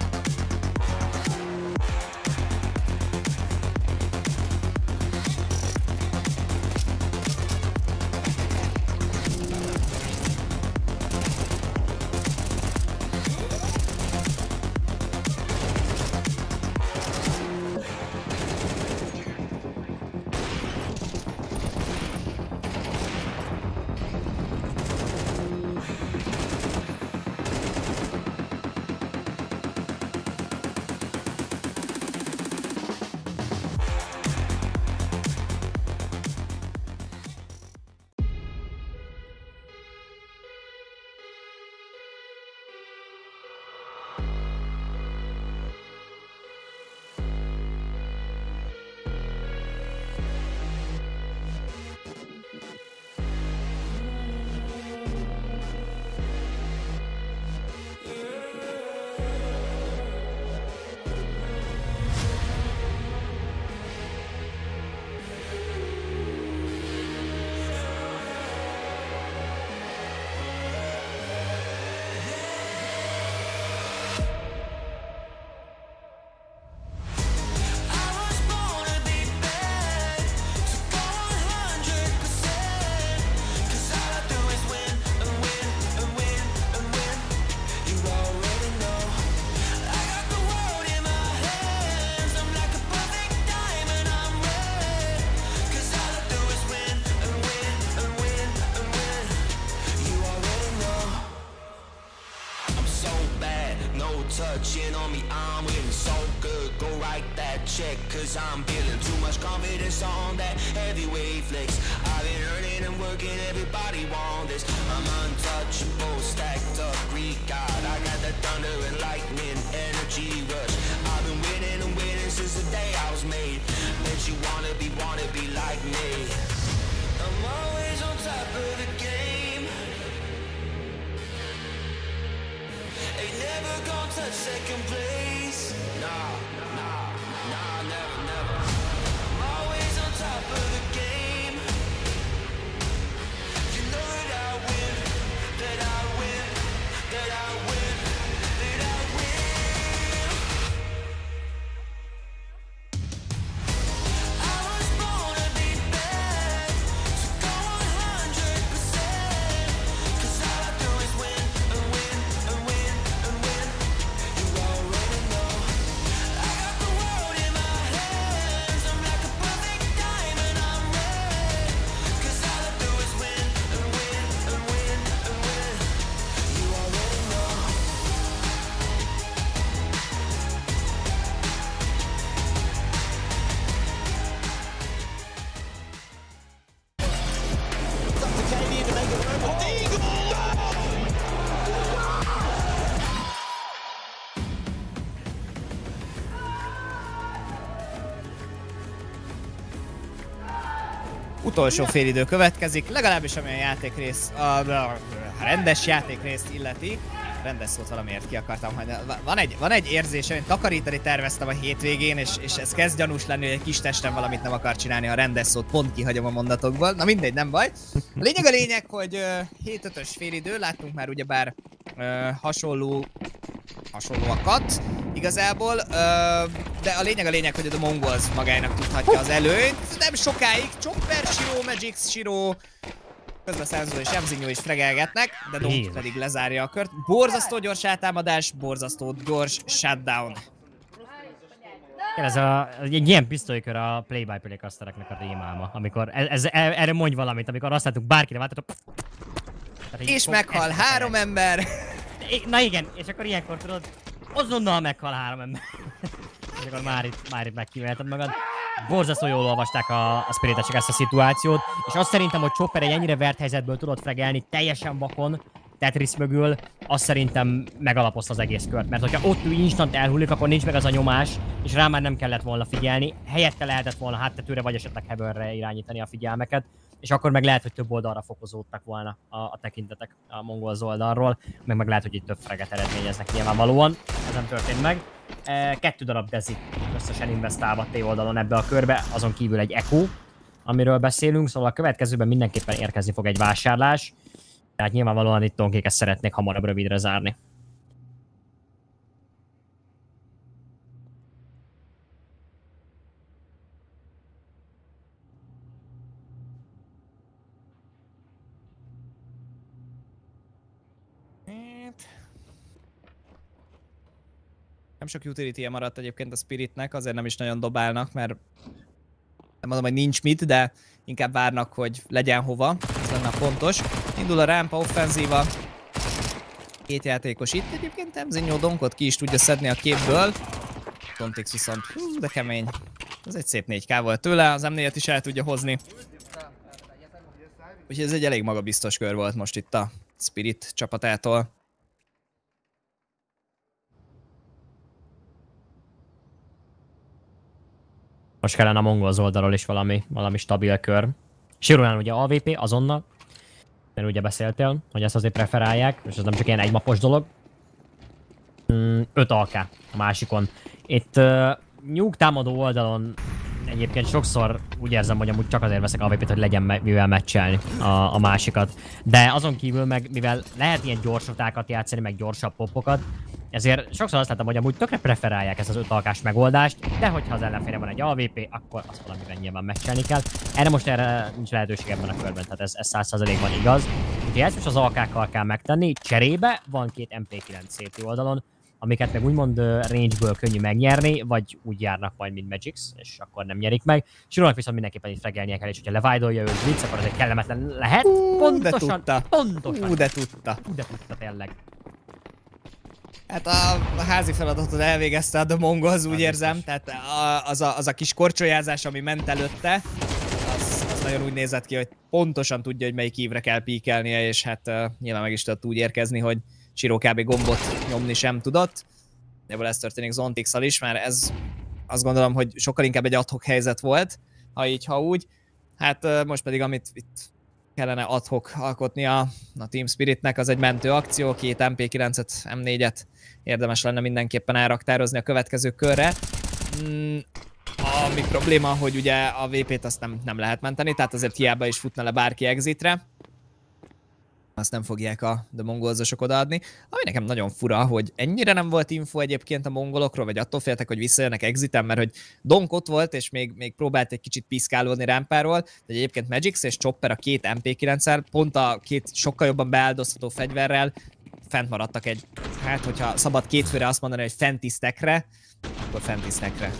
S3: check, cause I'm feeling too much confidence on that heavyweight flex. I've been earning and working, everybody want this. I'm untouchable, stacked up Greek god. I got the thunder and lightning, energy rush. I've been winning and winning since the day I was made. Bet you wanna be like me. I'm always on top of the game. Ain't never gonna touch second place. Nah, never. I'm always on top of the game. You know that I win, that I win, that I win, that I win. I was born to be bad, so go 100%. Cause all I do is win and win and win and win. You already know. I got the world in my hands. I'm like a perfect diamond, I'm red. Cause all I do is win and win and win and win. You already know.
S2: Utolsó félidő következik, legalábbis ami a játékrész, a rendes játékrészt illeti. Rendes szót valamiért ki akartam hagyni. Van egy érzésem, én takarítani terveztem a hétvégén, és ez kezd gyanús lenni, hogy egy kis testem valamit nem akar csinálni, a rendes szót pont kihagyom a mondatokból. Na mindegy, nem baj. A lényeg, hogy 7-5-ös félidő, láttunk már ugyebár hasonlóakat igazából, de a lényeg, hogy a Mongols magának tudhatja az előnyt. Nem sokáig Chopper, Shiro, Magix, Shiro, közben Senzo és Emzinho is fregelgetnek, de Donk pedig lezárja a kört. Borzasztó gyors átámadás, borzasztó gyors shutdown.
S1: Ez egy ilyen pisztolykör a play-by-play kasztereknek a rémálma, amikor erre mondj valamit, amikor azt láttuk bárkire váltatok.
S2: És meghal 3 ember.
S1: Na igen, és akkor ilyenkor tudod, azonnal meghal 3 ember. És akkor már itt megkímélted magad. Borzasztó jól olvasták a Spiritesek ezt a szituációt, és azt szerintem, hogy Chopper egy ennyire vert helyzetből tudott fregelni teljesen vakon, Tetris mögül, azt szerintem megalapozta az egész kört. Mert hogyha ott ő instant elhullik, akkor nincs meg az a nyomás, és rá már nem kellett volna figyelni. Helyette lehetett volna háttetőre, vagy esetleg Heavenre irányítani a figyelmeket, és akkor meg lehet, hogy több oldalra fokozódtak volna a tekintetek a Mongols oldalról, meg lehet, hogy itt több freget eredményeznek nyilvánvalóan. Ez nem történt meg. 2 darab Dezi összesen investálva T oldalon ebbe a körbe, azon kívül egy Echo, amiről beszélünk, szóval a következőben mindenképpen érkezni fog egy vásárlás. Tehát nyilvánvalóan itt Donkék ezt szeretnék hamarabb rövidre zárni.
S2: Nem sok utility-je maradt egyébként a Spiritnek, azért nem is nagyon dobálnak, mert nem mondom, hogy nincs mit, de inkább várnak, hogy legyen hova, ez lenne fontos. Indul a rámpa offenzíva. 2 játékos itt, egyébként Emzinho Donkot ki is tudja szedni a képből. Tontix viszont, de kemény. Ez egy szép 4K volt tőle, az M4-et is el tudja hozni. Úgyhogy ez egy elég magabiztos kör volt most itt a Spirit csapatától.
S1: Most kellene a Mongols oldalról is valami stabil kör. Shirunál ugye AVP azonnal, mert ugye beszéltél, hogy ezt azért preferálják, és ez nem csak ilyen egymapos dolog. 5 AK a másikon. Itt nyúg támadó oldalon egyébként sokszor úgy érzem, hogy amúgy csak azért veszek AVP-t, hogy legyen mivel meccselni a másikat. De azon kívül meg, mivel lehet ilyen gyorsatákat játszani, meg gyorsabb popokat, ezért sokszor azt látom, hogy amúgy tökre preferálják ezt az 5 alkás megoldást, de hogyha az ellenfélre van egy AVP, akkor azt valamiben nyilván meccselni kell. Erre nincs lehetőség ebben a körben, tehát ez 100%-ban igaz. Úgyhogy ezt most az alkákkal kell megtenni, cserébe van 2 MP9 CT oldalon, amiket meg úgymond range-ből könnyű megnyerni, vagy úgy járnak majd, mint Magix, és akkor nem nyerik meg. Sirónak viszont mindenképpen itt fregelnie kell, és hogyha levájdolja őt Blitz, akkor ez egy kellemetlen lehet. Pontosan,
S2: de tudta.
S1: pontosan.
S2: De tudta.
S1: De tudta tényleg.
S2: Hát a házi feladatot elvégezte a The Mongols, úgy érzem, tehát az a kis korcsolyázás, ami ment előtte, az nagyon úgy nézett ki, hogy pontosan tudja, hogy melyik ívre kell píkelnie, és hát nyilván meg is tudott úgy érkezni, hogy Siro kb. Gombot nyomni sem tudott. Ebből ez történik Zontix-szal is, mert ez azt gondolom, hogy sokkal inkább egy ad hoc helyzet volt, ha így, ha úgy. Hát most pedig amit itt kellene ad hoc alkotnia a Team Spiritnek, az egy mentő akció, 2 MP9-et, M4-et érdemes lenne mindenképpen elraktározni a következő körre. Ami probléma, hogy ugye a VP-t azt nem lehet menteni, tehát azért hiába is futna le bárki exitre. Azt nem fogják a mongolzosok odaadni. Ami nekem nagyon fura, hogy ennyire nem volt info egyébként a mongolokról, vagy attól féltek, hogy visszajönnek exiten, mert hogy Donk ott volt, és még próbált egy kicsit piszkálódni rámpáról, de egyébként Magix és Chopper a 2 MP9-el, pont a 2 sokkal jobban beáldozható fegyverrel fent maradtak egy, hát hogyha szabad kétfőre azt mondani, hogy fenti stackre, akkor fenti stackre.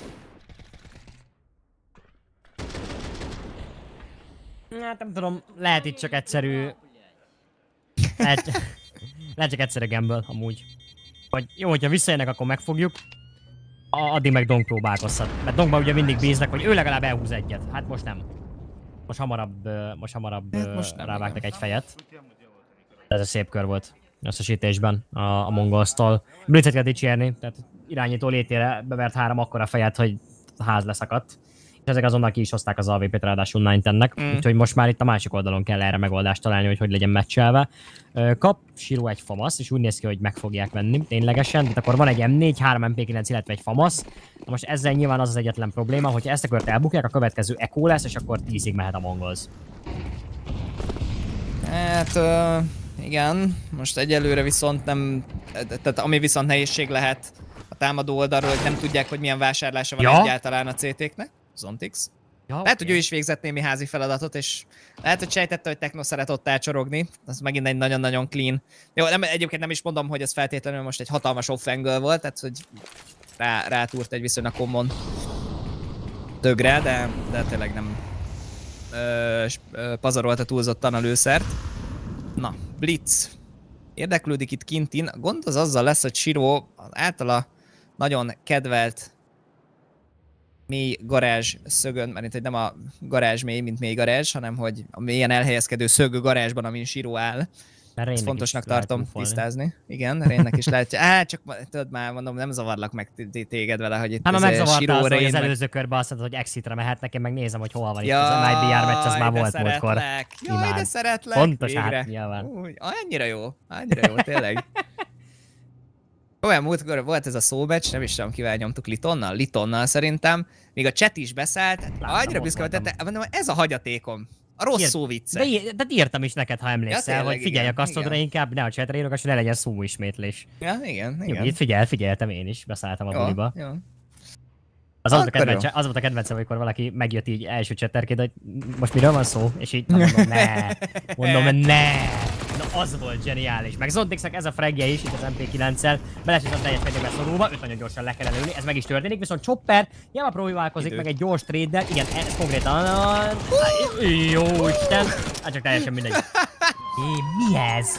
S1: Hát nem tudom, lehet itt csak egyszerű... Lehet csak egyszerű gamble, amúgy. Vagy jó, hogyha visszajönnek, akkor megfogjuk. Addig meg Donk próbálkozhat. Mert Donkban ugye mindig bíznak, hogy ő legalább elhúz egyet. Hát most nem. Most hamarabb rávágtak egy fejet. Ez a szép kör volt összesítésben a Mongolstól. Blitzet kell dicsérni, tehát irányító létére bevert 3 akkora fejet, hogy a ház leszakadt. És ezek azonnal ki is hozták az AVP-t, ráadásul 9-10-nek, úgyhogy most már itt a másik oldalon kell erre megoldást találni, hogy legyen meccselve. Kap Siro egy FAMAS, és úgy néz ki, hogy meg fogják venni ténylegesen, tehát akkor van egy M4, 3 MP9, illetve egy FAMAS. Na most ezzel nyilván az egyetlen probléma, hogyha ezt a kört elbukják, a következő Echo lesz, és akkor 10-ig mehet a Mongols.
S2: Hát igen, most egyelőre viszont nem, tehát ami viszont nehézség lehet a támadó oldalról, hogy nem tudják, hogy milyen vásárlása van egyáltalán a CT-knek. Zontix. Ja, lehet, hogy ő is végzett némi házi feladatot, és lehet, hogy sejtette, hogy Techno szeret ott elcsorogni. Az megint egy nagyon-nagyon clean. Jó, egyébként nem is mondom, hogy ez feltétlenül most egy hatalmas off-angle volt, tehát hogy rátúrt egy viszonylag common dögre, de tényleg nem pazarolta túlzottan a lőszert. Na, Blitz. Érdeklődik itt kintin. A gond az azzal lesz, hogy Siro az általa nagyon kedvelt mély garázs szögön, mert itt nem a garázs mély, mint mély garázs, hanem hogy a mélyen elhelyezkedő szögő garázsban, amin Siro áll. Ezt fontosnak tartom tisztázni. Igen, Rénnek is lehet. Csak tudod már, mondom, nem zavarlak meg téged vele, hogy itt
S1: Siro Rén. Az előző körben azt mondod, hogy exitre mehetnek, én meg nézem, hogy hol van itt az MIBR meccs, az már volt múltkor.
S2: Jaj, de szeretlek!
S1: Pontos hát, nyilván.
S2: Annyira jó, tényleg. Olyan múltkor volt ez a szóbecs, nem is tudom, kivel nyomtuk, Litonnal szerintem, még a chat is beszállt, annyira büszke volt, mondom, ez a hagyatékom, a rossz szó vicce.
S1: De írtam is neked, ha emlékszel, ja, hogy figyelj a kasztodra inkább, ne a chatre írok, és ne legyen szó ismétlés.
S2: Ja, igen.
S1: Jó, itt figyeltem én is, beszálltam a buliba.
S2: Jó.
S1: Az volt a kedvencem, amikor valaki megjött így első chatterként, hogy most miről van szó, és így mondom, ne. Na az volt zseniális. Meg Zontixnek ez a fragje is, itt az MP9-szel, belesít a teljes mértékben szorulva, őt nagyon gyorsan le kell lőni, ez meg is történik, viszont Chopper nyilván próbálkozik meg egy gyors trade-del, igen, ez konkrétan... Jó Isten! Hát csak teljesen mindegy. Mi ez?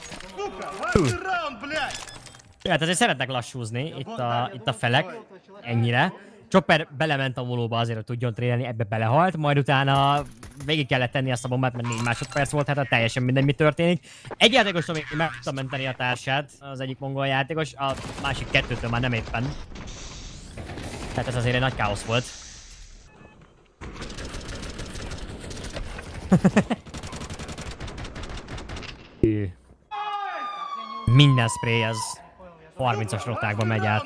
S1: Hát azért szeretnek lassúzni itt a felek, ennyire. Chopper belement a molóba azért, hogy tudjon trélelni, ebbe belehalt, majd utána végig kellett tenni azt a bombát, mert 4 másodperc volt, hát teljesen mindegy, mi történik. Egy játékostól még meg tudta menteni a társát, az egyik mongol játékos, a másik 2-től már nem éppen. Tehát ez azért egy nagy káosz volt. Minden spray az 30-as rotákban megy át.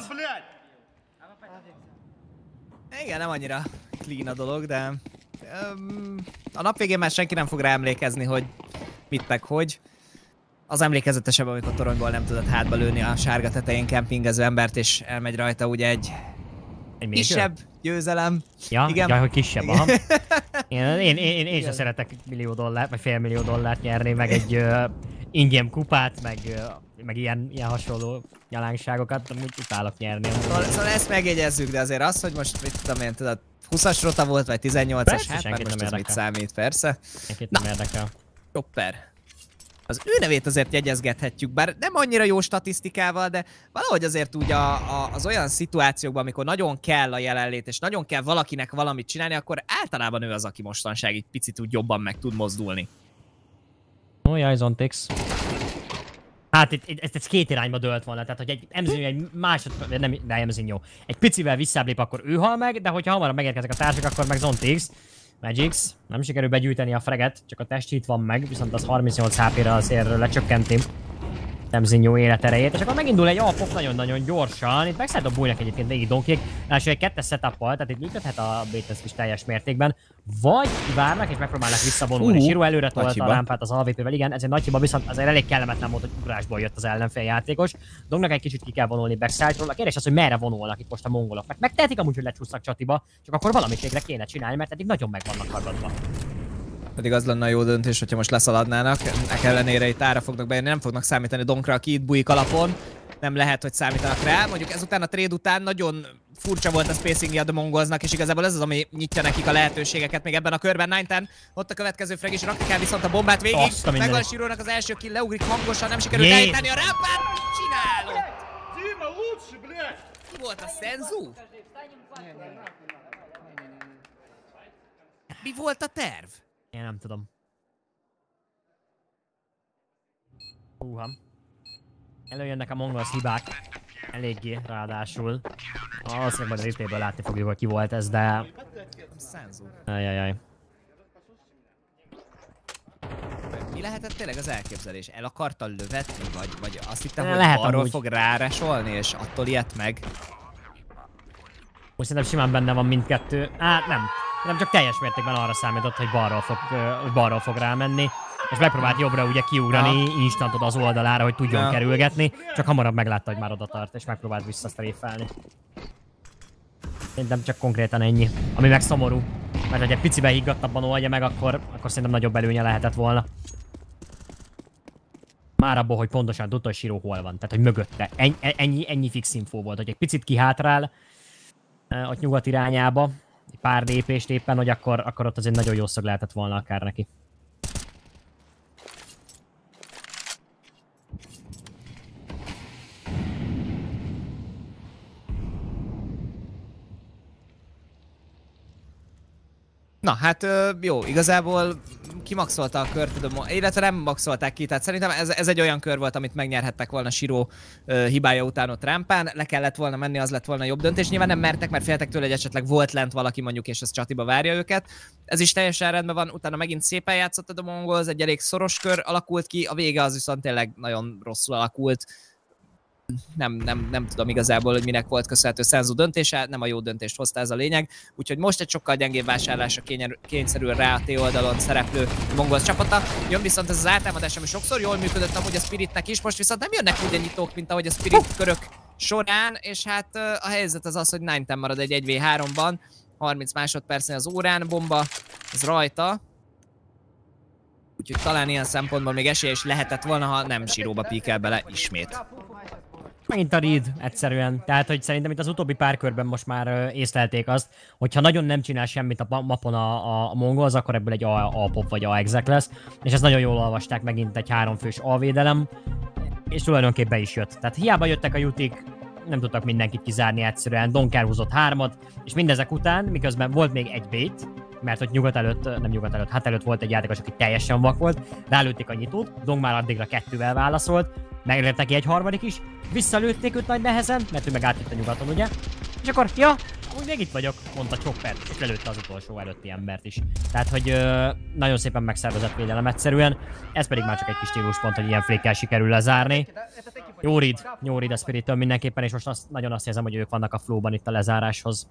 S2: Igen, nem annyira clean a dolog, de a nap végén már senki nem fog rá emlékezni, hogy mit meg hogy. Az emlékezetesebb, amikor toronyból nem tudod hátba lőni a sárga tetején kempingező embert, és elmegy rajta ugye egy kisebb győzelem.
S1: Ja, igen. Ja, hogy kisebb, aha. Én sem szeretek $1 millió vagy $500 millió nyerni, meg egy ingame kupát, meg ilyen hasonló nyalánkságokat, amúgy utálok nyerni.
S2: Szóval ezt megjegyezzük, de azért az, hogy most mit tudom én, tudod, 20-as rota volt, vagy 18-as, hát már most ez mit számít, persze.
S1: Senkit nem érdekel.
S2: Chopper. Az ő nevét azért jegyezgethetjük, bár nem annyira jó statisztikával, de valahogy azért úgy az olyan szituációkban, amikor nagyon kell a jelenlét, és nagyon kell valakinek valamit csinálni, akkor általában ő az, aki mostanság egy picit úgy jobban meg tud mozdulni.
S1: Oh, jaj, Zontix. Hát itt ez két irányba dőlt volna, tehát hogy egy Emzinho egy másodperc, nem Emzinho, egy picivel visszább akkor ő hal meg, de hogyha hamarabb megérkeznek a társak, akkor meg Zontix. Magix, nem sikerül begyűjteni a freget, csak a testhit van meg, viszont az 38 HP-re azért lecsökkenti Emzinho életerejét, és akkor megindul egy alpok nagyon-nagyon gyorsan. Itt megszállt a bújnak egyébként végig Donkék, ráadásul egy kettes setup-pal, tehát itt működhet a BTS is teljes mértékben. Vagy várnak és megpróbálnak visszavonulni. Siro előre tolta a lámpát az AWP-vel, igen, ez egy nagy hiba, viszont azért elég kellemetlen volt, hogy ugrásból jött az ellenfél játékos. Dongnak egy kicsit ki kell vonulni backside-ról. A kérdés az, hogy merre vonulnak itt most a mongolok. Mert megtehetik amúgy, hogy lecsúsznak csatiba, csak akkor valamit végre kéne csinálni, mert eddig nagyon meg vannak ragadva.
S2: Pedig az lenne a jó döntés, hogyha most leszaladnának. Ennek ellenére itt ára fognak bejönni, nem fognak számítani Donkra, aki itt bújik alapon. Nem lehet, hogy számítanak rá. Mondjuk ezután a trade után nagyon furcsa volt a spacingja a Mongolsnak, és igazából ez az, ami nyitja nekik a lehetőségeket még ebben a körben. 9-10, ott a következő frag is, rakni kell viszont a bombát végig. Megvan Sirónak az első kill, leugrik hangosan, nem sikerült elejteni a rámpát. Csinálod! Mi volt a Senzu? Mi volt a terv?
S1: Én nem tudom. Húha. Előjönnek a Mongols hibák. Eléggé ráadásul. Valószínűleg majd a replayből látni fogjuk, hogy ki volt ez, de... Ajajaj.
S2: Mi lehetett tényleg az elképzelés? El akarta lövetni? Vagy azt hittem, hogy arról fog ráresolni, és attól ilyet meg?
S1: Most szerintem simán benne van mindkettő. Nem csak teljes mértékben arra számított, hogy balról fog rámenni. És megpróbált jobbra ugye kiugrani instant oda az oldalára, hogy tudjon kerülgetni. Csak hamarabb meglátta, hogy már oda tart, és megpróbált visszasztréfelni. Szerintem csak konkrétan ennyi. Ami meg szomorú. Mert ha egy picivel higgadtabban oldja meg, akkor szerintem nagyobb előnye lehetett volna. Már abból, hogy pontosan tudta, hogy Siro hol van. Tehát, hogy mögötte. Ennyi fix info volt, hogy egy picit kihátrál ott nyugat irányába. Egy pár lépést éppen, hogy akkor ott azért nagyon jó szög lehetett volna akár neki.
S2: Na hát jó, igazából kimaxolta a kört, illetve nem maxolták ki, tehát szerintem ez egy olyan kör volt, amit megnyerhettek volna Siro hibája után ott rámpán, le kellett volna menni, az lett volna jobb döntés, nyilván nem mertek, mert féltek tőle, hogy esetleg volt lent valaki mondjuk, és ez csatiba várja őket. Ez is teljesen rendben van, utána megint szépen játszott a Mongols, egy elég szoros kör alakult ki, a vége az viszont tényleg nagyon rosszul alakult. Nem tudom igazából, hogy minek volt köszönhető Senzu döntése, nem a jó döntést hozta, ez a lényeg. Úgyhogy most egy sokkal gyengébb vásárlásra kényszerül rá a T-oldalon szereplő Mongols csapata. Jön viszont ez az áttámadás, ami sokszor jól működött amúgy a Spiritnek is, most viszont nem jönnek úgy nyitók, mint ahogy a Spirit körök során, és hát a helyzet az, hogy 9-10 marad egy 1v3-ban, 30 másodpercnél az órán, bomba, ez rajta. Úgyhogy talán ilyen szempontból még esélye is lehetett volna, ha nem Siróba píkel bele ismét.
S1: Megint a Reed egyszerűen. Tehát, hogy szerintem itt az utóbbi pár körben most már észlelték azt, hogyha nagyon nem csinál semmit a mapon a Mongols, akkor ebből egy A-pop vagy A-exec lesz. És ezt nagyon jól olvasták, megint egy 3 fős A-védelem. És tulajdonképpen be is jött. Tehát hiába jöttek a jutik, nem tudtak mindenkit kizárni egyszerűen. Donker húzott 3-at, és mindezek után, miközben volt még egy bait, mert hogy hát előtt volt egy játékos, aki teljesen vak volt, rálőtték a nyitót, Dong már addigra 2-vel válaszolt, meglőtt neki egy harmadik is, visszalőtték őt nagy nehezen, mert ő meg átjött a nyugaton, ugye? És akkor, ja, úgy még itt vagyok, mondta Chopper, és lelőtte az utolsó előtti embert is. Tehát, hogy nagyon szépen megszervezett védelem egyszerűen, ez pedig már csak egy kis stíluspont, hogy ilyen flékkel sikerül lezárni. Jó Reed a Spirit-től mindenképpen, és most nagyon azt érzem, hogy ők vannak a flowban itt a lezáráshoz.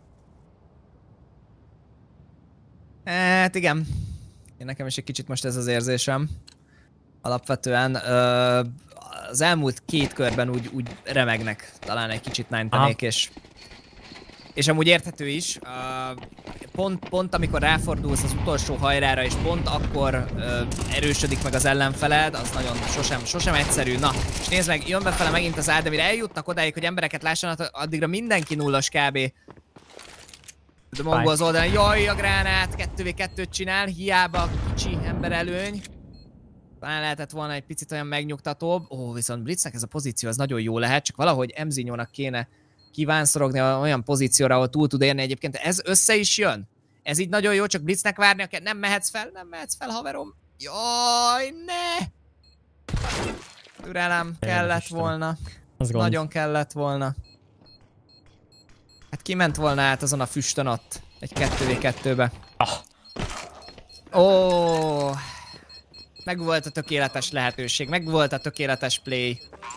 S2: Hát igen. Nekem is egy kicsit most ez az érzésem. Alapvetően az elmúlt 2 körben úgy remegnek talán egy kicsit 9-10-ék, és amúgy érthető is. Pont amikor ráfordulsz az utolsó hajrára, és pont akkor erősödik meg az ellenfeled, az nagyon sosem egyszerű. Na, és nézd meg, jön befele megint az áll, de mire eljutnak odáig, hogy embereket lássanak, addigra mindenki nullas kb. A Mongols oldalán, jaj, a gránát, 2v2-t csinál, hiába kicsi emberelőny. talán lehetett volna egy picit olyan megnyugtatóbb. Ó, viszont Blitznek ez a pozíció az nagyon jó lehet, csak valahogy Mzinyónak kéne kívánszorogni olyan pozícióra, ahol túl tud érni. Egyébként ez össze is jön. Ez így nagyon jó, csak Blitznek várnia kell. Nem mehetsz fel, haverom. Jaj, ne! Türelem, kellett volna. Nagyon kellett volna. Hát kiment volna át azon a füstön ott. Egy 2v2-be. Ó, megvolt a tökéletes lehetőség, megvolt a tökéletes play.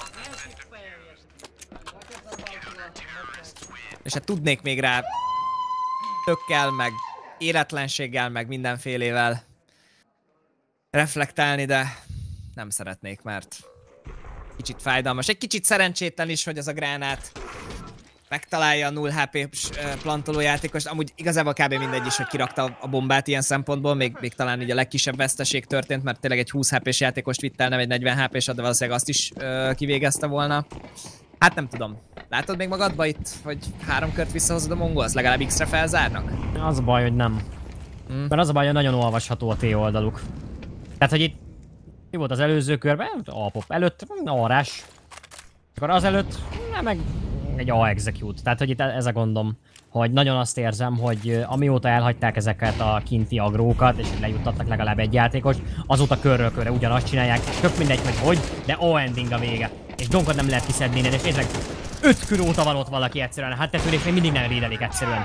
S2: És hát tudnék még rá tökkel, meg éretlenséggel, meg mindenfélével reflektálni, de nem szeretnék, mert kicsit fájdalmas. Egy kicsit szerencsétlen is, hogy ez a gránát megtalálja a 0 HP-s plantolójátékost. Amúgy igazából kb. Mindegy is, hogy kirakta a bombát ilyen szempontból, még talán így a legkisebb veszteség történt, mert tényleg egy 20 HP-s játékost vitt el, nem egy 40 HP-s, de valószínűleg azt is kivégezte volna. Hát nem tudom. Látod még magadba itt, hogy 3 kört visszahozod a Mongols? Legalább X-re felzárnak?
S1: Az a baj, hogy nem. Mert az a baj, hogy nagyon olvasható a T oldaluk. Tehát, hogy itt mi volt az előző körben? A-pop előtt, arás. Akkor azelőtt, meg egy A-execute. Tehát, hogy itt ez a gondom, hogy nagyon azt érzem, hogy amióta elhagyták ezeket a kinti agrókat, és lejuttattak legalább egy játékost, azóta körről körre ugyanazt csinálják, és tök mindegy, hogy, de A-ending a vége. És donkot nem lehet kiszedni innen, és nézzek, 5 kör óta van ott valaki egyszerűen, hát tetőn, és még mindig nem rédelik egyszerűen.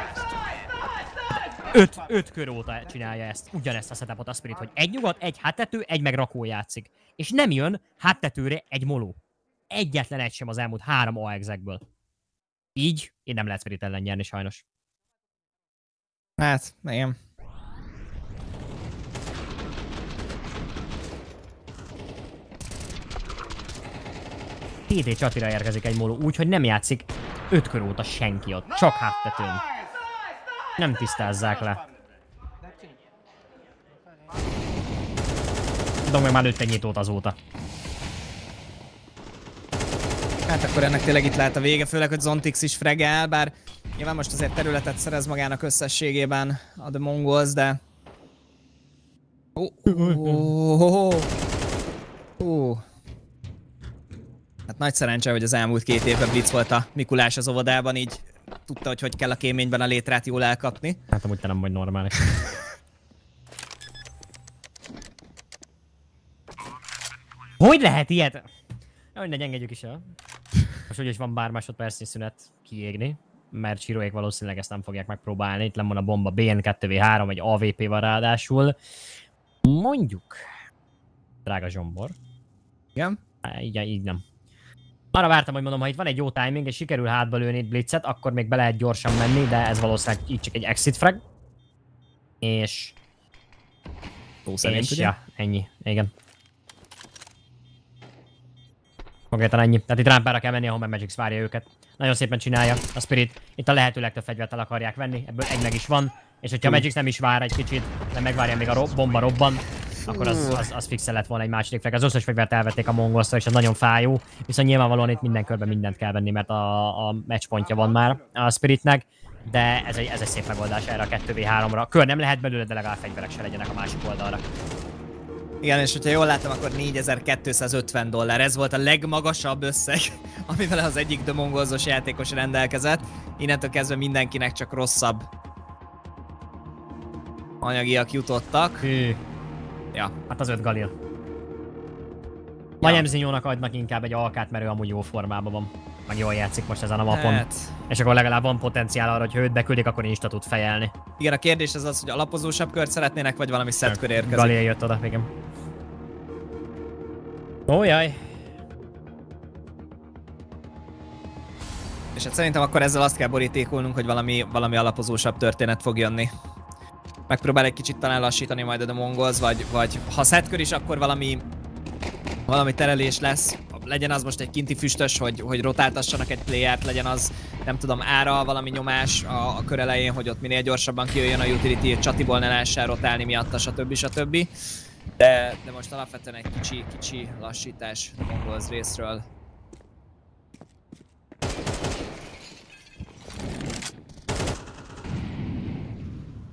S1: 5 kör óta csinálja ezt, ugyanezt a setupot a Spirit, hogy egy nyugat, egy háttető, egy meg rakó játszik. És nem jön háttetőre egy moló. Egyetlen egy sem az elmúlt 3 A-exekből. Így én nem lehet Spirit ellen nyerni sajnos.
S2: Hát, igen.
S1: TD csatira érkezik egy moló, úgyhogy nem játszik 5 kör óta senki ott, csak háttetőn. Nem tisztázzák le. Tudom, meg már lőtt egy nyitót azóta.
S2: Hát akkor ennek tényleg itt lehet a vége, főleg, hogy Zontix is fregel, bár nyilván most azért területet szerez magának összességében a The Mongols, de... Hát nagy szerencse, hogy az elmúlt 2 évben blitz volt a Mikulás az óvodában, így tudta, hogy kell a kéményben a létrát jól elkapni.
S1: Hát amúgy te nem vagy normális. Hogy lehet ilyet? Hogy ne engedjük is el. Most úgyis van bár másodpercnyi szünet kiégni, mert Csiróék valószínűleg ezt nem fogják megpróbálni. Itt van a bomba BN 2v3, egy AVP van ráadásul. Mondjuk. Drága Zsombor.
S2: Igen?
S1: Így nem. Arra vártam, hogy mondom, ha itt van egy jó timing és sikerül hátba lőni itt blitzet, akkor még be lehet gyorsan menni, de ez valószínűleg így csak egy exit frag. És...
S2: szerint, ugye?
S1: Ja, ennyi. Igen. Konkrétan ennyi. Tehát itt rámpára kell menni, ahol meg Magix várja őket. Nagyon szépen csinálja a Spirit. Itt a lehető legtöbb fegyvert el akarják venni, ebből egy meg is van. És hogyha Magix nem is vár egy kicsit, de megvárja, még a bomba robban, akkor az fixel lett volna egy második frag. Az összes fegyvert elvették a Mongolsztól, és ez nagyon fájó. Viszont nyilvánvalóan itt minden körben mindent kell venni, mert a matchpontja van már a Spiritnek. De ez egy szép megoldás erre a 2v3-ra. Kör nem lehet belőle, de legalább fegyverek se legyenek a másik oldalra.
S2: Igen, és hogyha jól látom, akkor $4250. Ez volt a legmagasabb összeg, amivel az egyik The Mongolsos játékos rendelkezett. Innentől kezdve mindenkinek csak rosszabb anyagiak jutottak.
S1: Hű.
S2: Ja.
S1: Hát az 5 Galil. Vagy Mzinyónak adnak inkább egy alkát, mert ő amúgy jó formában van. Meg jól játszik most ezen a mapon. Hát. És akkor legalább van potenciál arra, hogy ha őt beküldik, akkor insta tud fejelni.
S2: Igen, a kérdés az, hogy alapozósabb kört szeretnének, vagy valami set kör érkezik.
S1: Galil jött oda, igen. Ó, jaj.
S2: És hát szerintem akkor ezzel azt kell borítékolnunk, hogy valami alapozósabb történet fog jönni. Megpróbál egy kicsit talán lassítani majd a The Mongols, vagy ha setkör is, akkor valami terelés lesz. Legyen az most egy kinti füstös, hogy rotáltassanak egy playert, legyen az, nem tudom, ára, valami nyomás a kör elején, hogy ott minél gyorsabban kijöjjön a utility, csatiból ne lehessen rotálni miatta, stb. De most alapvetően egy kicsi lassítás a Mongols részről.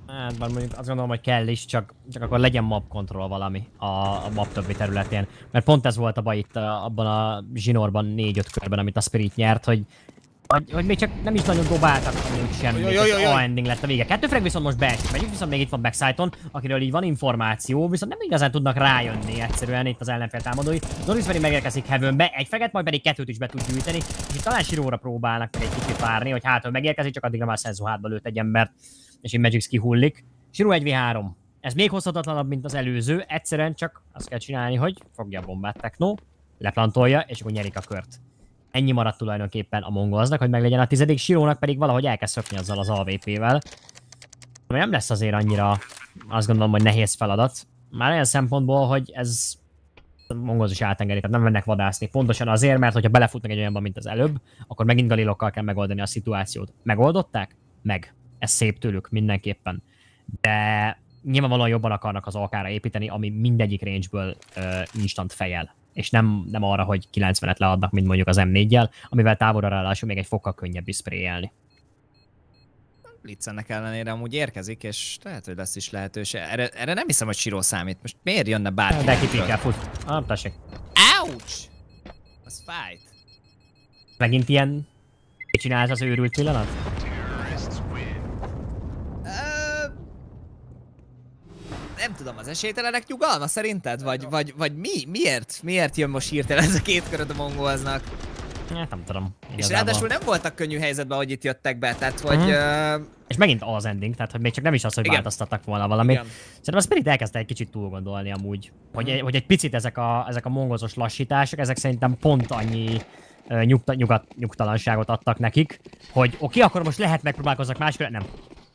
S1: Hát bár mondjuk azt gondolom, hogy kell is, csak akkor legyen map control valami a map többi területén. Mert pont ez volt a baj itt abban a zsinórban 4-5 körben, amit a Spirit nyert, hogy még csak nem is nagyon dobáltak amúgy semmit, és A-ending lett a vége. 2 frag viszont most beesik, megyünk, viszont még itt van backside-on, akiről így van információ, viszont nem igazán tudnak rájönni egyszerűen itt az ellenfél támadói. Norris pedig megérkezik Heavenbe, egy fraget, majd pedig 2-t is be tud gyűjteni, és itt talán Siróra próbálnak meg egy kicsit várni, hogy hát ő megérkezik, csak addigra már Senzu hátba lőtt egy embert, és így Magix kihullik. Siro 1v3. Ez még hosszatatlanabb, mint az előző, egyszerűen csak azt kell csinálni, hogy fogja a bombát Techno, leplantolja, és akkor nyerik a kört. Ennyi maradt tulajdonképpen a mongolznak, hogy meglegyen a 10. Sirónak pedig valahogy elkezd szökni azzal az AWP-vel. Ami nem lesz azért annyira, azt gondolom, hogy nehéz feladat. Már olyan szempontból, hogy ez a mongolz is átengedi, tehát nem mennek vadászni. Pontosan azért, mert hogyha belefutnak egy olyanba, mint az előbb, akkor megint galilokkal kell megoldani a szituációt. Megoldották? Meg. Ez szép tőlük mindenképpen. De nyilvánvalóan jobban akarnak az alkára építeni, ami mindegyik range-ből instant fejel. És nem arra, hogy 90-et leadnak, mint mondjuk az M4-jel, amivel távolra ráadásul még egy fokkal könnyebb is sprayelni.
S2: Blitz ennek ellenére amúgy érkezik, és lehet, hogy lesz is lehetőség. Erre nem hiszem, hogy Siro számít. Most miért jönne bárki?
S1: De kipikkel fut. Tessék.
S2: Ouch! Az fájt.
S1: Megint ilyen csinálsz az őrült pillanat?
S2: Nem tudom, az esélytelenek nyugalma szerinted? Vagy miért jön most hirtelen ez a 2 köröd a mongolznak?
S1: Hát nem tudom.
S2: És ráadásul nem voltak könnyű helyzetben, hogy itt jöttek be, tehát hogy...
S1: És megint az ending, tehát hogy még csak nem is az, hogy változtattak volna valamit. Szerintem a Spirit elkezdte egy kicsit túl gondolni amúgy, hogy egy picit ezek a mongolzos lassítások, ezek szerintem pont annyi nyugtalanságot adtak nekik, hogy oké, akkor most lehet megpróbálkoznak máskor, nem.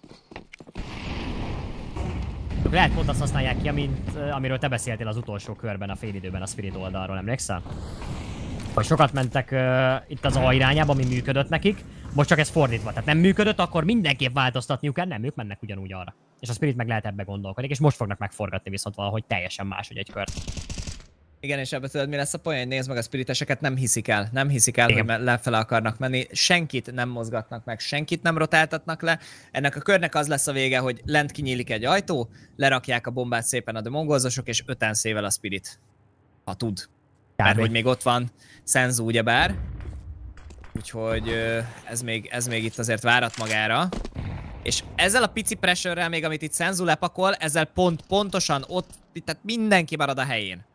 S1: Lehet pont azt használják ki, amiről te beszéltél az utolsó körben a félidőben a Spirit oldalról, emlékszel? Hogy sokat mentek itt az A irányába, ami működött nekik, most csak ez fordítva, tehát nem működött, akkor mindenképp változtatniuk kell, nem, ők mennek ugyanúgy arra. És a Spirit meg lehet ebbe gondolkodik, és most fognak megforgatni viszont valahogy teljesen máshogy egy kört.
S2: Igen, és ebbe tudod, mi lesz a poén, hogy nézd meg a spiriteseket, nem hiszik el, hogy lefele akarnak menni, senkit nem mozgatnak meg, senkit nem rotáltatnak le. Ennek a körnek az lesz a vége, hogy lent kinyílik egy ajtó, lerakják a bombát szépen a demongolzosok, és 5-en szével a Spirit. Ha tud. Mert hogy még ott van Senzu ugyebár. Úgyhogy ez még itt azért várat magára. És ezzel a pici pressure-rel még, amit itt Senzu lepakol, ezzel pontosan ott, tehát mindenki marad a helyén.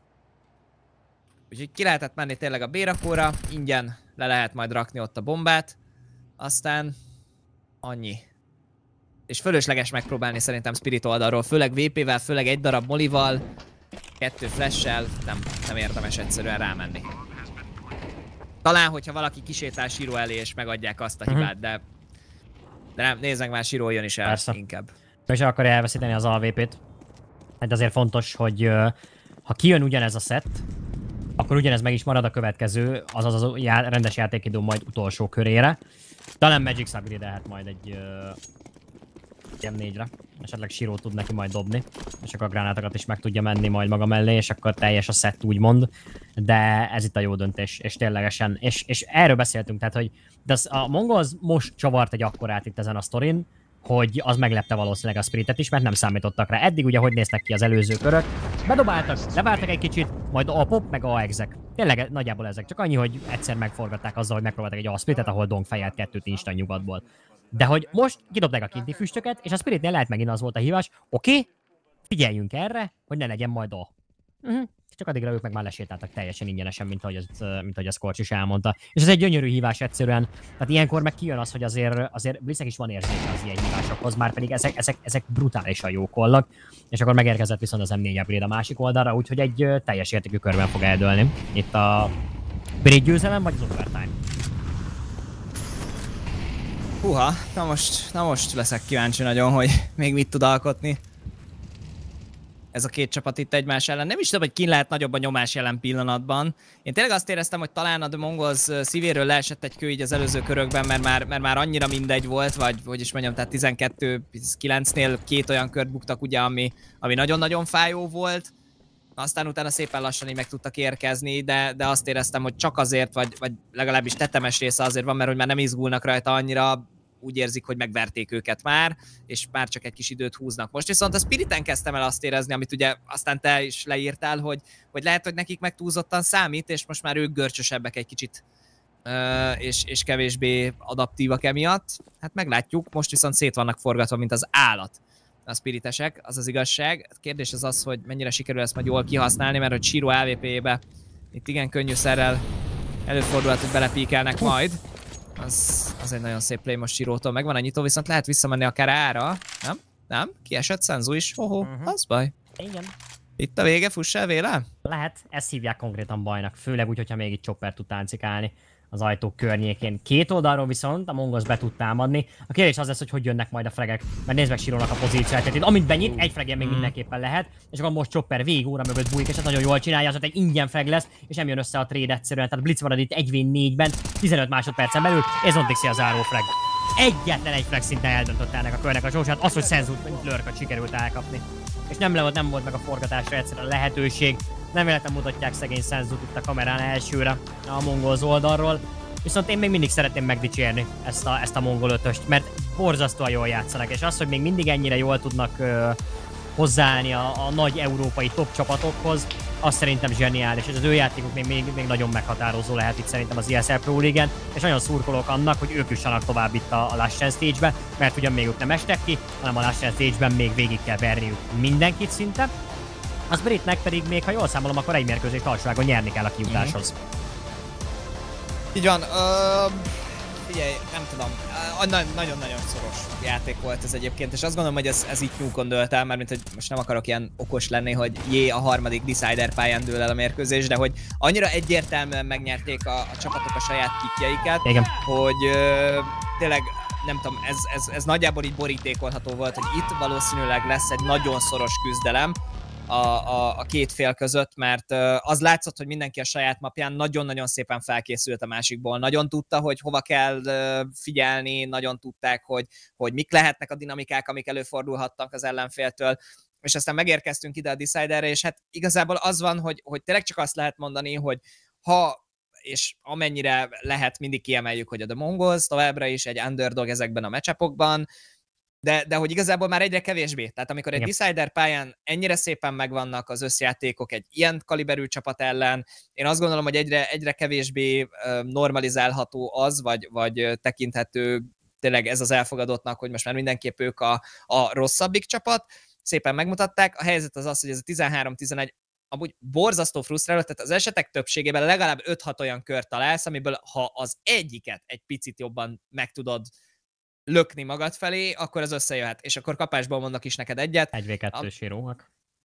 S2: Úgyhogy ki lehetett menni tényleg a B-rakóra, ingyen le lehet majd rakni ott a bombát. Aztán annyi. És fölösleges megpróbálni szerintem Spirit oldalról, főleg VP-vel, főleg egy darab molival, 2 flash-sel, nem érdemes egyszerűen rámenni. Talán, hogyha valaki kisétál Siro elé és megadják azt a hibát, de nem, nézd meg, már Siro jön is el. Persze. Inkább.
S1: És akarja elveszíteni az AWP-t. Hát azért fontos, hogy ha kijön ugyanez a set, akkor ugyanez meg is marad a következő, azaz a rendes játékidő majd utolsó körére. Talán Magix upgrade-elhet majd egy M4-re. Esetleg Siro tud neki majd dobni, és akkor a gránátokat is meg tudja menni majd maga mellé, és akkor teljes a set úgymond. De ez itt a jó döntés, és ténylegesen. És erről beszéltünk, tehát hogy de a Mongols most csavart egy akkorát itt ezen a sztorin, hogy az meglepte valószínűleg a Spiritet is, mert nem számítottak rá. Eddig ugye hogy néztek ki az előző körök. Bedobáltak, leváltak egy kicsit, majd a pop, meg a exek. Tényleg nagyjából ezek. Csak annyi, hogy egyszer megforgatták azzal, hogy megpróbáltak egy A-splitet, ahol Dong fejelt 2-t instant nyugatból. De hogy most kidobták a kinti füstöket, és a Spiritnél lehet megint az volt a hívás, oké, figyeljünk erre, hogy ne legyen majd A. Csak addigra ők meg már lesétáltak teljesen ingyenesen, mint ahogy a Scorch is elmondta. És ez egy gyönyörű hívás egyszerűen. Tehát ilyenkor meg kijön az, hogy azért Blitznek is van érzéke az ilyen hívásokhoz, már pedig ezek brutálisan jókolnak. És akkor megérkezett viszont az M4 upgrade a másik oldalra, úgyhogy egy teljes értékű körben fog eldőlni. Itt a Spirit győzelem, vagy az overtime.
S2: Húha, na most leszek kíváncsi nagyon, hogy még mit tud alkotni. Ez a 2 csapat itt egymás ellen. Nem is tudom, hogy ki lehet nagyobb a nyomás jelen pillanatban. Én tényleg azt éreztem, hogy talán a The Mongols szívéről leesett egy kő így az előző körökben, mert már annyira mindegy volt, vagy hogy is mondjam, tehát 12-9-nél 2 olyan kört buktak ugye, ami nagyon-nagyon fájó volt. Aztán utána szépen lassan így meg tudtak érkezni, de azt éreztem, hogy csak azért, vagy legalábbis tetemes része azért van, mert hogy már nem izgulnak rajta annyira, úgy érzik, hogy megverték őket már, és már csak egy kis időt húznak. Most viszont a Spiriten kezdtem el azt érezni, amit ugye aztán te is leírtál, hogy lehet, hogy nekik meg túlzottan számít, és most már ők görcsösebbek egy kicsit, és kevésbé adaptívak emiatt. Hát meglátjuk, most viszont szét vannak forgatva, mint az állat a spiritesek, az az igazság. A kérdés az, hogy mennyire sikerül ezt majd jól kihasználni, mert hogy Shiro AWP-be itt igen könnyűszerrel előfordulhat, hogy belepíkelnek majd. Az egy nagyon szép play most Shirótól. Megvan a nyitó, viszont lehet visszamenni akár ára. Nem? Nem? Kiesett Senzu is. Az baj.
S1: Igen.
S2: Itt a vége, fuss el véle?
S1: Lehet, ezt hívják konkrétan bajnak, főleg úgy, hogyha még itt Chopper tud táncikálni az ajtók környékén. Két oldalról viszont a Mongols be tud támadni. A kérdés az lesz, hogy jönnek majd a fragek, mert nézd meg Shirónak a pozícióját. Tehát amint benyit, egy fragjen még mindenképpen lehet, és akkor most Chopper végig óra mögött bújik, és ez nagyon jól csinálja, az egy ingyen frag lesz, és nem jön össze a trade egyszerűen. Tehát Blitz marad itt 1v4-ben, 15 másodpercen belül, ez Ontixi a záró frag. Egyetlen egy frag szinte eldöntött ennek a körnek a sorsát, az, hogy Senzut, mint lurkot sikerült elkapni. És nem volt meg a forgatásra egyszerűen a lehetőség. Nem véletlenül mutatják szegény Senzut itt a kamerán elsőre a Mongols oldalról. Viszont én még mindig szeretném megdicsérni ezt a mongol ötöst, mert borzasztóan jól játszanak, és az, hogy még mindig ennyire jól tudnak hozzáállni a nagy európai top csapatokhoz, az szerintem zseniális, és az ő játékuk még nagyon meghatározó lehet itt szerintem az ESL Pro League-en, és nagyon szurkolok annak, hogy ők jussanak tovább itt a Last Chance Stage-be, mert ugyan még ők nem estek ki, hanem a Last Chance Stage-ben még végig kell verniük mindenkit szinte. A Spiritnek pedig még, ha jól számolom, akkor egy mérkőzést alsóágon nyerni kell a kijutáshoz.
S2: Így van, figyelj, nem tudom, nagyon-nagyon szoros játék volt ez egyébként, és azt gondolom, hogy ez itt nyúkon dőlt el, mert hogy most nem akarok ilyen okos lenni, hogy a harmadik Decider pályán dől el a mérkőzés, de hogy annyira egyértelműen megnyerték a csapatok a saját kikjeiket, hogy tényleg nem tudom, ez nagyjából így borítékolható volt, hogy itt valószínűleg lesz egy nagyon szoros küzdelem a két fél között, mert az látszott, hogy mindenki a saját mapján nagyon-nagyon szépen felkészült a másikból. Nagyon tudta, hogy hova kell figyelni, nagyon tudták, hogy mik lehetnek a dinamikák, amik előfordulhattak az ellenféltől, és aztán megérkeztünk ide a Deciderre, és hát igazából az van, hogy tényleg csak azt lehet mondani, hogy ha és amennyire lehet, mindig kiemeljük, hogy a The Mongols továbbra is egy underdog ezekben a matchupokban, de hogy igazából már egyre kevésbé. Tehát amikor egy Decider pályán ennyire szépen megvannak az összjátékok egy ilyen kaliberű csapat ellen, én azt gondolom, hogy egyre kevésbé normalizálható az, vagy tekinthető tényleg ez az elfogadottnak, hogy most már mindenképp ők a rosszabbik csapat. Szépen megmutatták. A helyzet az, hogy ez a 13-11 amúgy borzasztó frusztráló, tehát az esetek többségében legalább 5-6 olyan kört találsz, amiből ha az egyiket egy picit jobban meg tudod lökni magad felé, akkor az összejöhet. És akkor kapásból mondok is neked egyet.
S1: 1v2 Shirónak.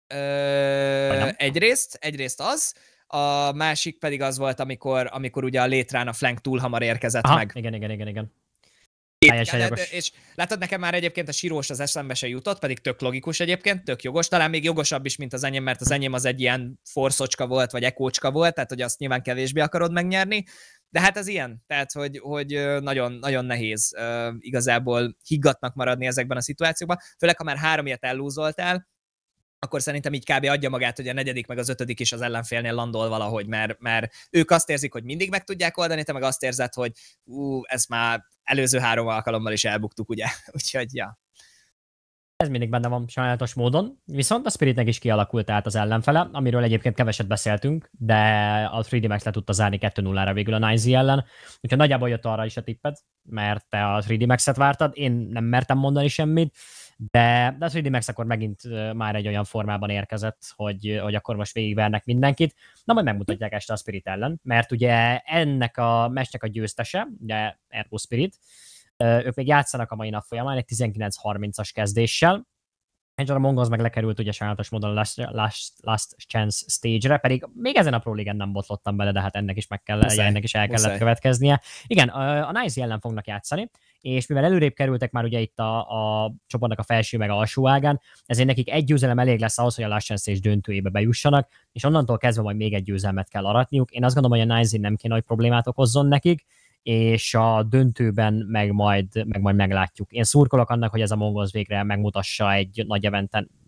S2: Egyrészt az, a másik pedig az volt, amikor ugye a létrán a flank túl hamar érkezett meg.
S1: Igen.
S2: És látod, nekem már egyébként a Shirós az eszembe se jutott, pedig tök logikus egyébként, tök jogos, talán még jogosabb is, mint az enyém, mert az enyém az egy ilyen forszocska volt, vagy ekócska volt, tehát hogy azt nyilván kevésbé akarod megnyerni, de hát ez ilyen, tehát hogy nagyon, nagyon nehéz igazából higgatnak maradni ezekben a szituációkban, főleg ha már 3 ilyet ellúzoltál, akkor szerintem így kb. Adja magát, hogy a 4. meg az 5. is az ellenfélnél landol valahogy, mert ők azt érzik, hogy mindig meg tudják oldani, te meg azt érzed, hogy ez már előző 3 alkalommal is elbuktuk, ugye? Úgyhogy, ja.
S1: Ez mindig benne van sajnálatos módon, viszont a Spiritnek is kialakult át az ellenfele, amiről egyébként keveset beszéltünk, de a 3D Max le tudta zárni 2-0-ra végül a Nice ellen, úgyhogy nagyjából jött arra is a tipped, mert te a 3D Max-et vártad, én nem mertem mondani semmit, de a 3D Max akkor megint már egy olyan formában érkezett, hogy akkor most végigvernek mindenkit. Na majd megmutatják este a Spirit ellen, mert ugye ennek a meccsnek a győztese, ugye Ergo Spirit, ők még játszanak a mai nap folyamán egy 19-30-as kezdéssel, és a Mongols meg lekerült ugye sajnálatos módon a Last Chance Stage-re, pedig még ezen a Pro League-en nem botlottam bele, de hát ennek is el kellett következnie. Igen, a Nice ellen fognak játszani, és mivel előrébb kerültek már ugye itt a csoportnak a felső meg alsó ágán, ezért nekik egy győzelem elég lesz ahhoz, hogy a Last Chance Stage döntőjébe bejussanak, és onnantól kezdve majd még egy győzelmet kell aratniuk. Én azt gondolom, hogy a Nice nem kéne nagy problémát okozzon nekik, és a döntőben meg majd meglátjuk. Én szurkolok annak, hogy ez a Mongols végre megmutassa egy nagy eventen,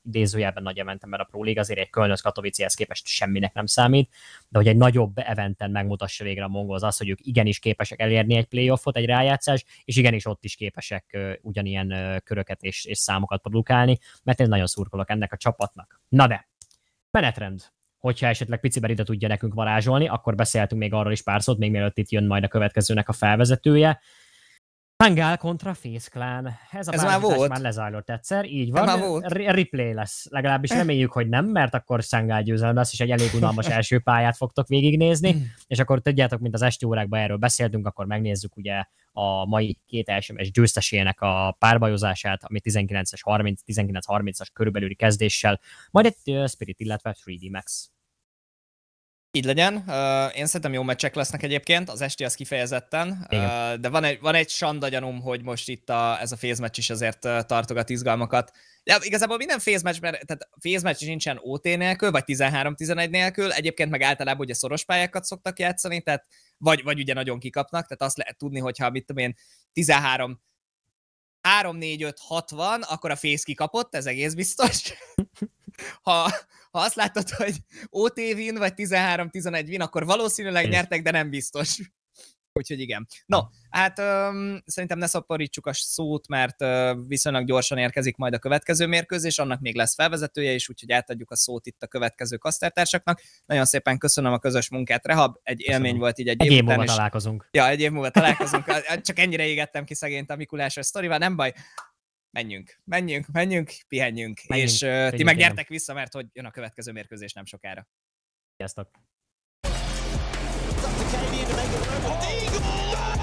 S1: idézőjelben nagy eventen, mert a Pro League azért egy Kölnös Katowicehez képest semminek nem számít, de hogy egy nagyobb eventen megmutassa végre a Mongols az, hogy ők igenis képesek elérni egy playoffot, egy rájátszás, és igenis ott is képesek ugyanilyen köröket és számokat produkálni, mert én nagyon szurkolok ennek a csapatnak. Na de, menetrend. Hogyha esetleg piciben ide tudja nekünk varázsolni, akkor beszéltünk még arról is pár szót, még mielőtt itt jön majd a következőnek a felvezetője. Hangál kontra Face Clan. Ez
S2: már volt.
S1: Már lezajlott egyszer, így van. Replay lesz. Legalábbis reméljük, hogy nem, mert akkor Hangál győzelem lesz, és egy elég unalmas első pályát fogtok végignézni, és akkor tudjátok, mint az esti órákban erről beszéltünk, akkor megnézzük ugye a mai két első meccs győztesének a párbajozását, ami 19-30-as körülbelüli kezdéssel, majd egy Spirit, illetve 3D Max.
S2: Így legyen. Én szerintem jó meccsek lesznek egyébként, az esti az kifejezetten, de van egy sanda gyanúm, hogy most itt ez a phase match is azért tartogat izgalmakat. De igazából minden phase match, tehát phase match is nincsen OT nélkül, vagy 13-11 nélkül, egyébként meg általában ugye szoros pályákat szoktak játszani, tehát vagy ugye nagyon kikapnak, tehát azt lehet tudni, hogyha mit tudom én 13 3-4-5-6 van, akkor a face kikapott, ez egész biztos. Ha azt látod, hogy OT win, vagy 13-11 win, akkor valószínűleg nyertek, de nem biztos. Úgyhogy igen. No, hát szerintem ne szaporítsuk a szót, mert viszonylag gyorsan érkezik majd a következő mérkőzés, annak még lesz felvezetője is, úgyhogy átadjuk a szót itt a következő kasztertársaknak. Nagyon szépen köszönöm a közös munkát, Rehab, egy élmény volt így egy év
S1: múlva találkozunk.
S2: Ja, egy év múlva találkozunk. Csak ennyire égettem ki szegényt a Mikulásos sztorival, nem baj. Menjünk, pihenjünk, és ti meg gyertek vissza, mert hogy jön a következő mérkőzés nem sokára.
S1: Sziasztok!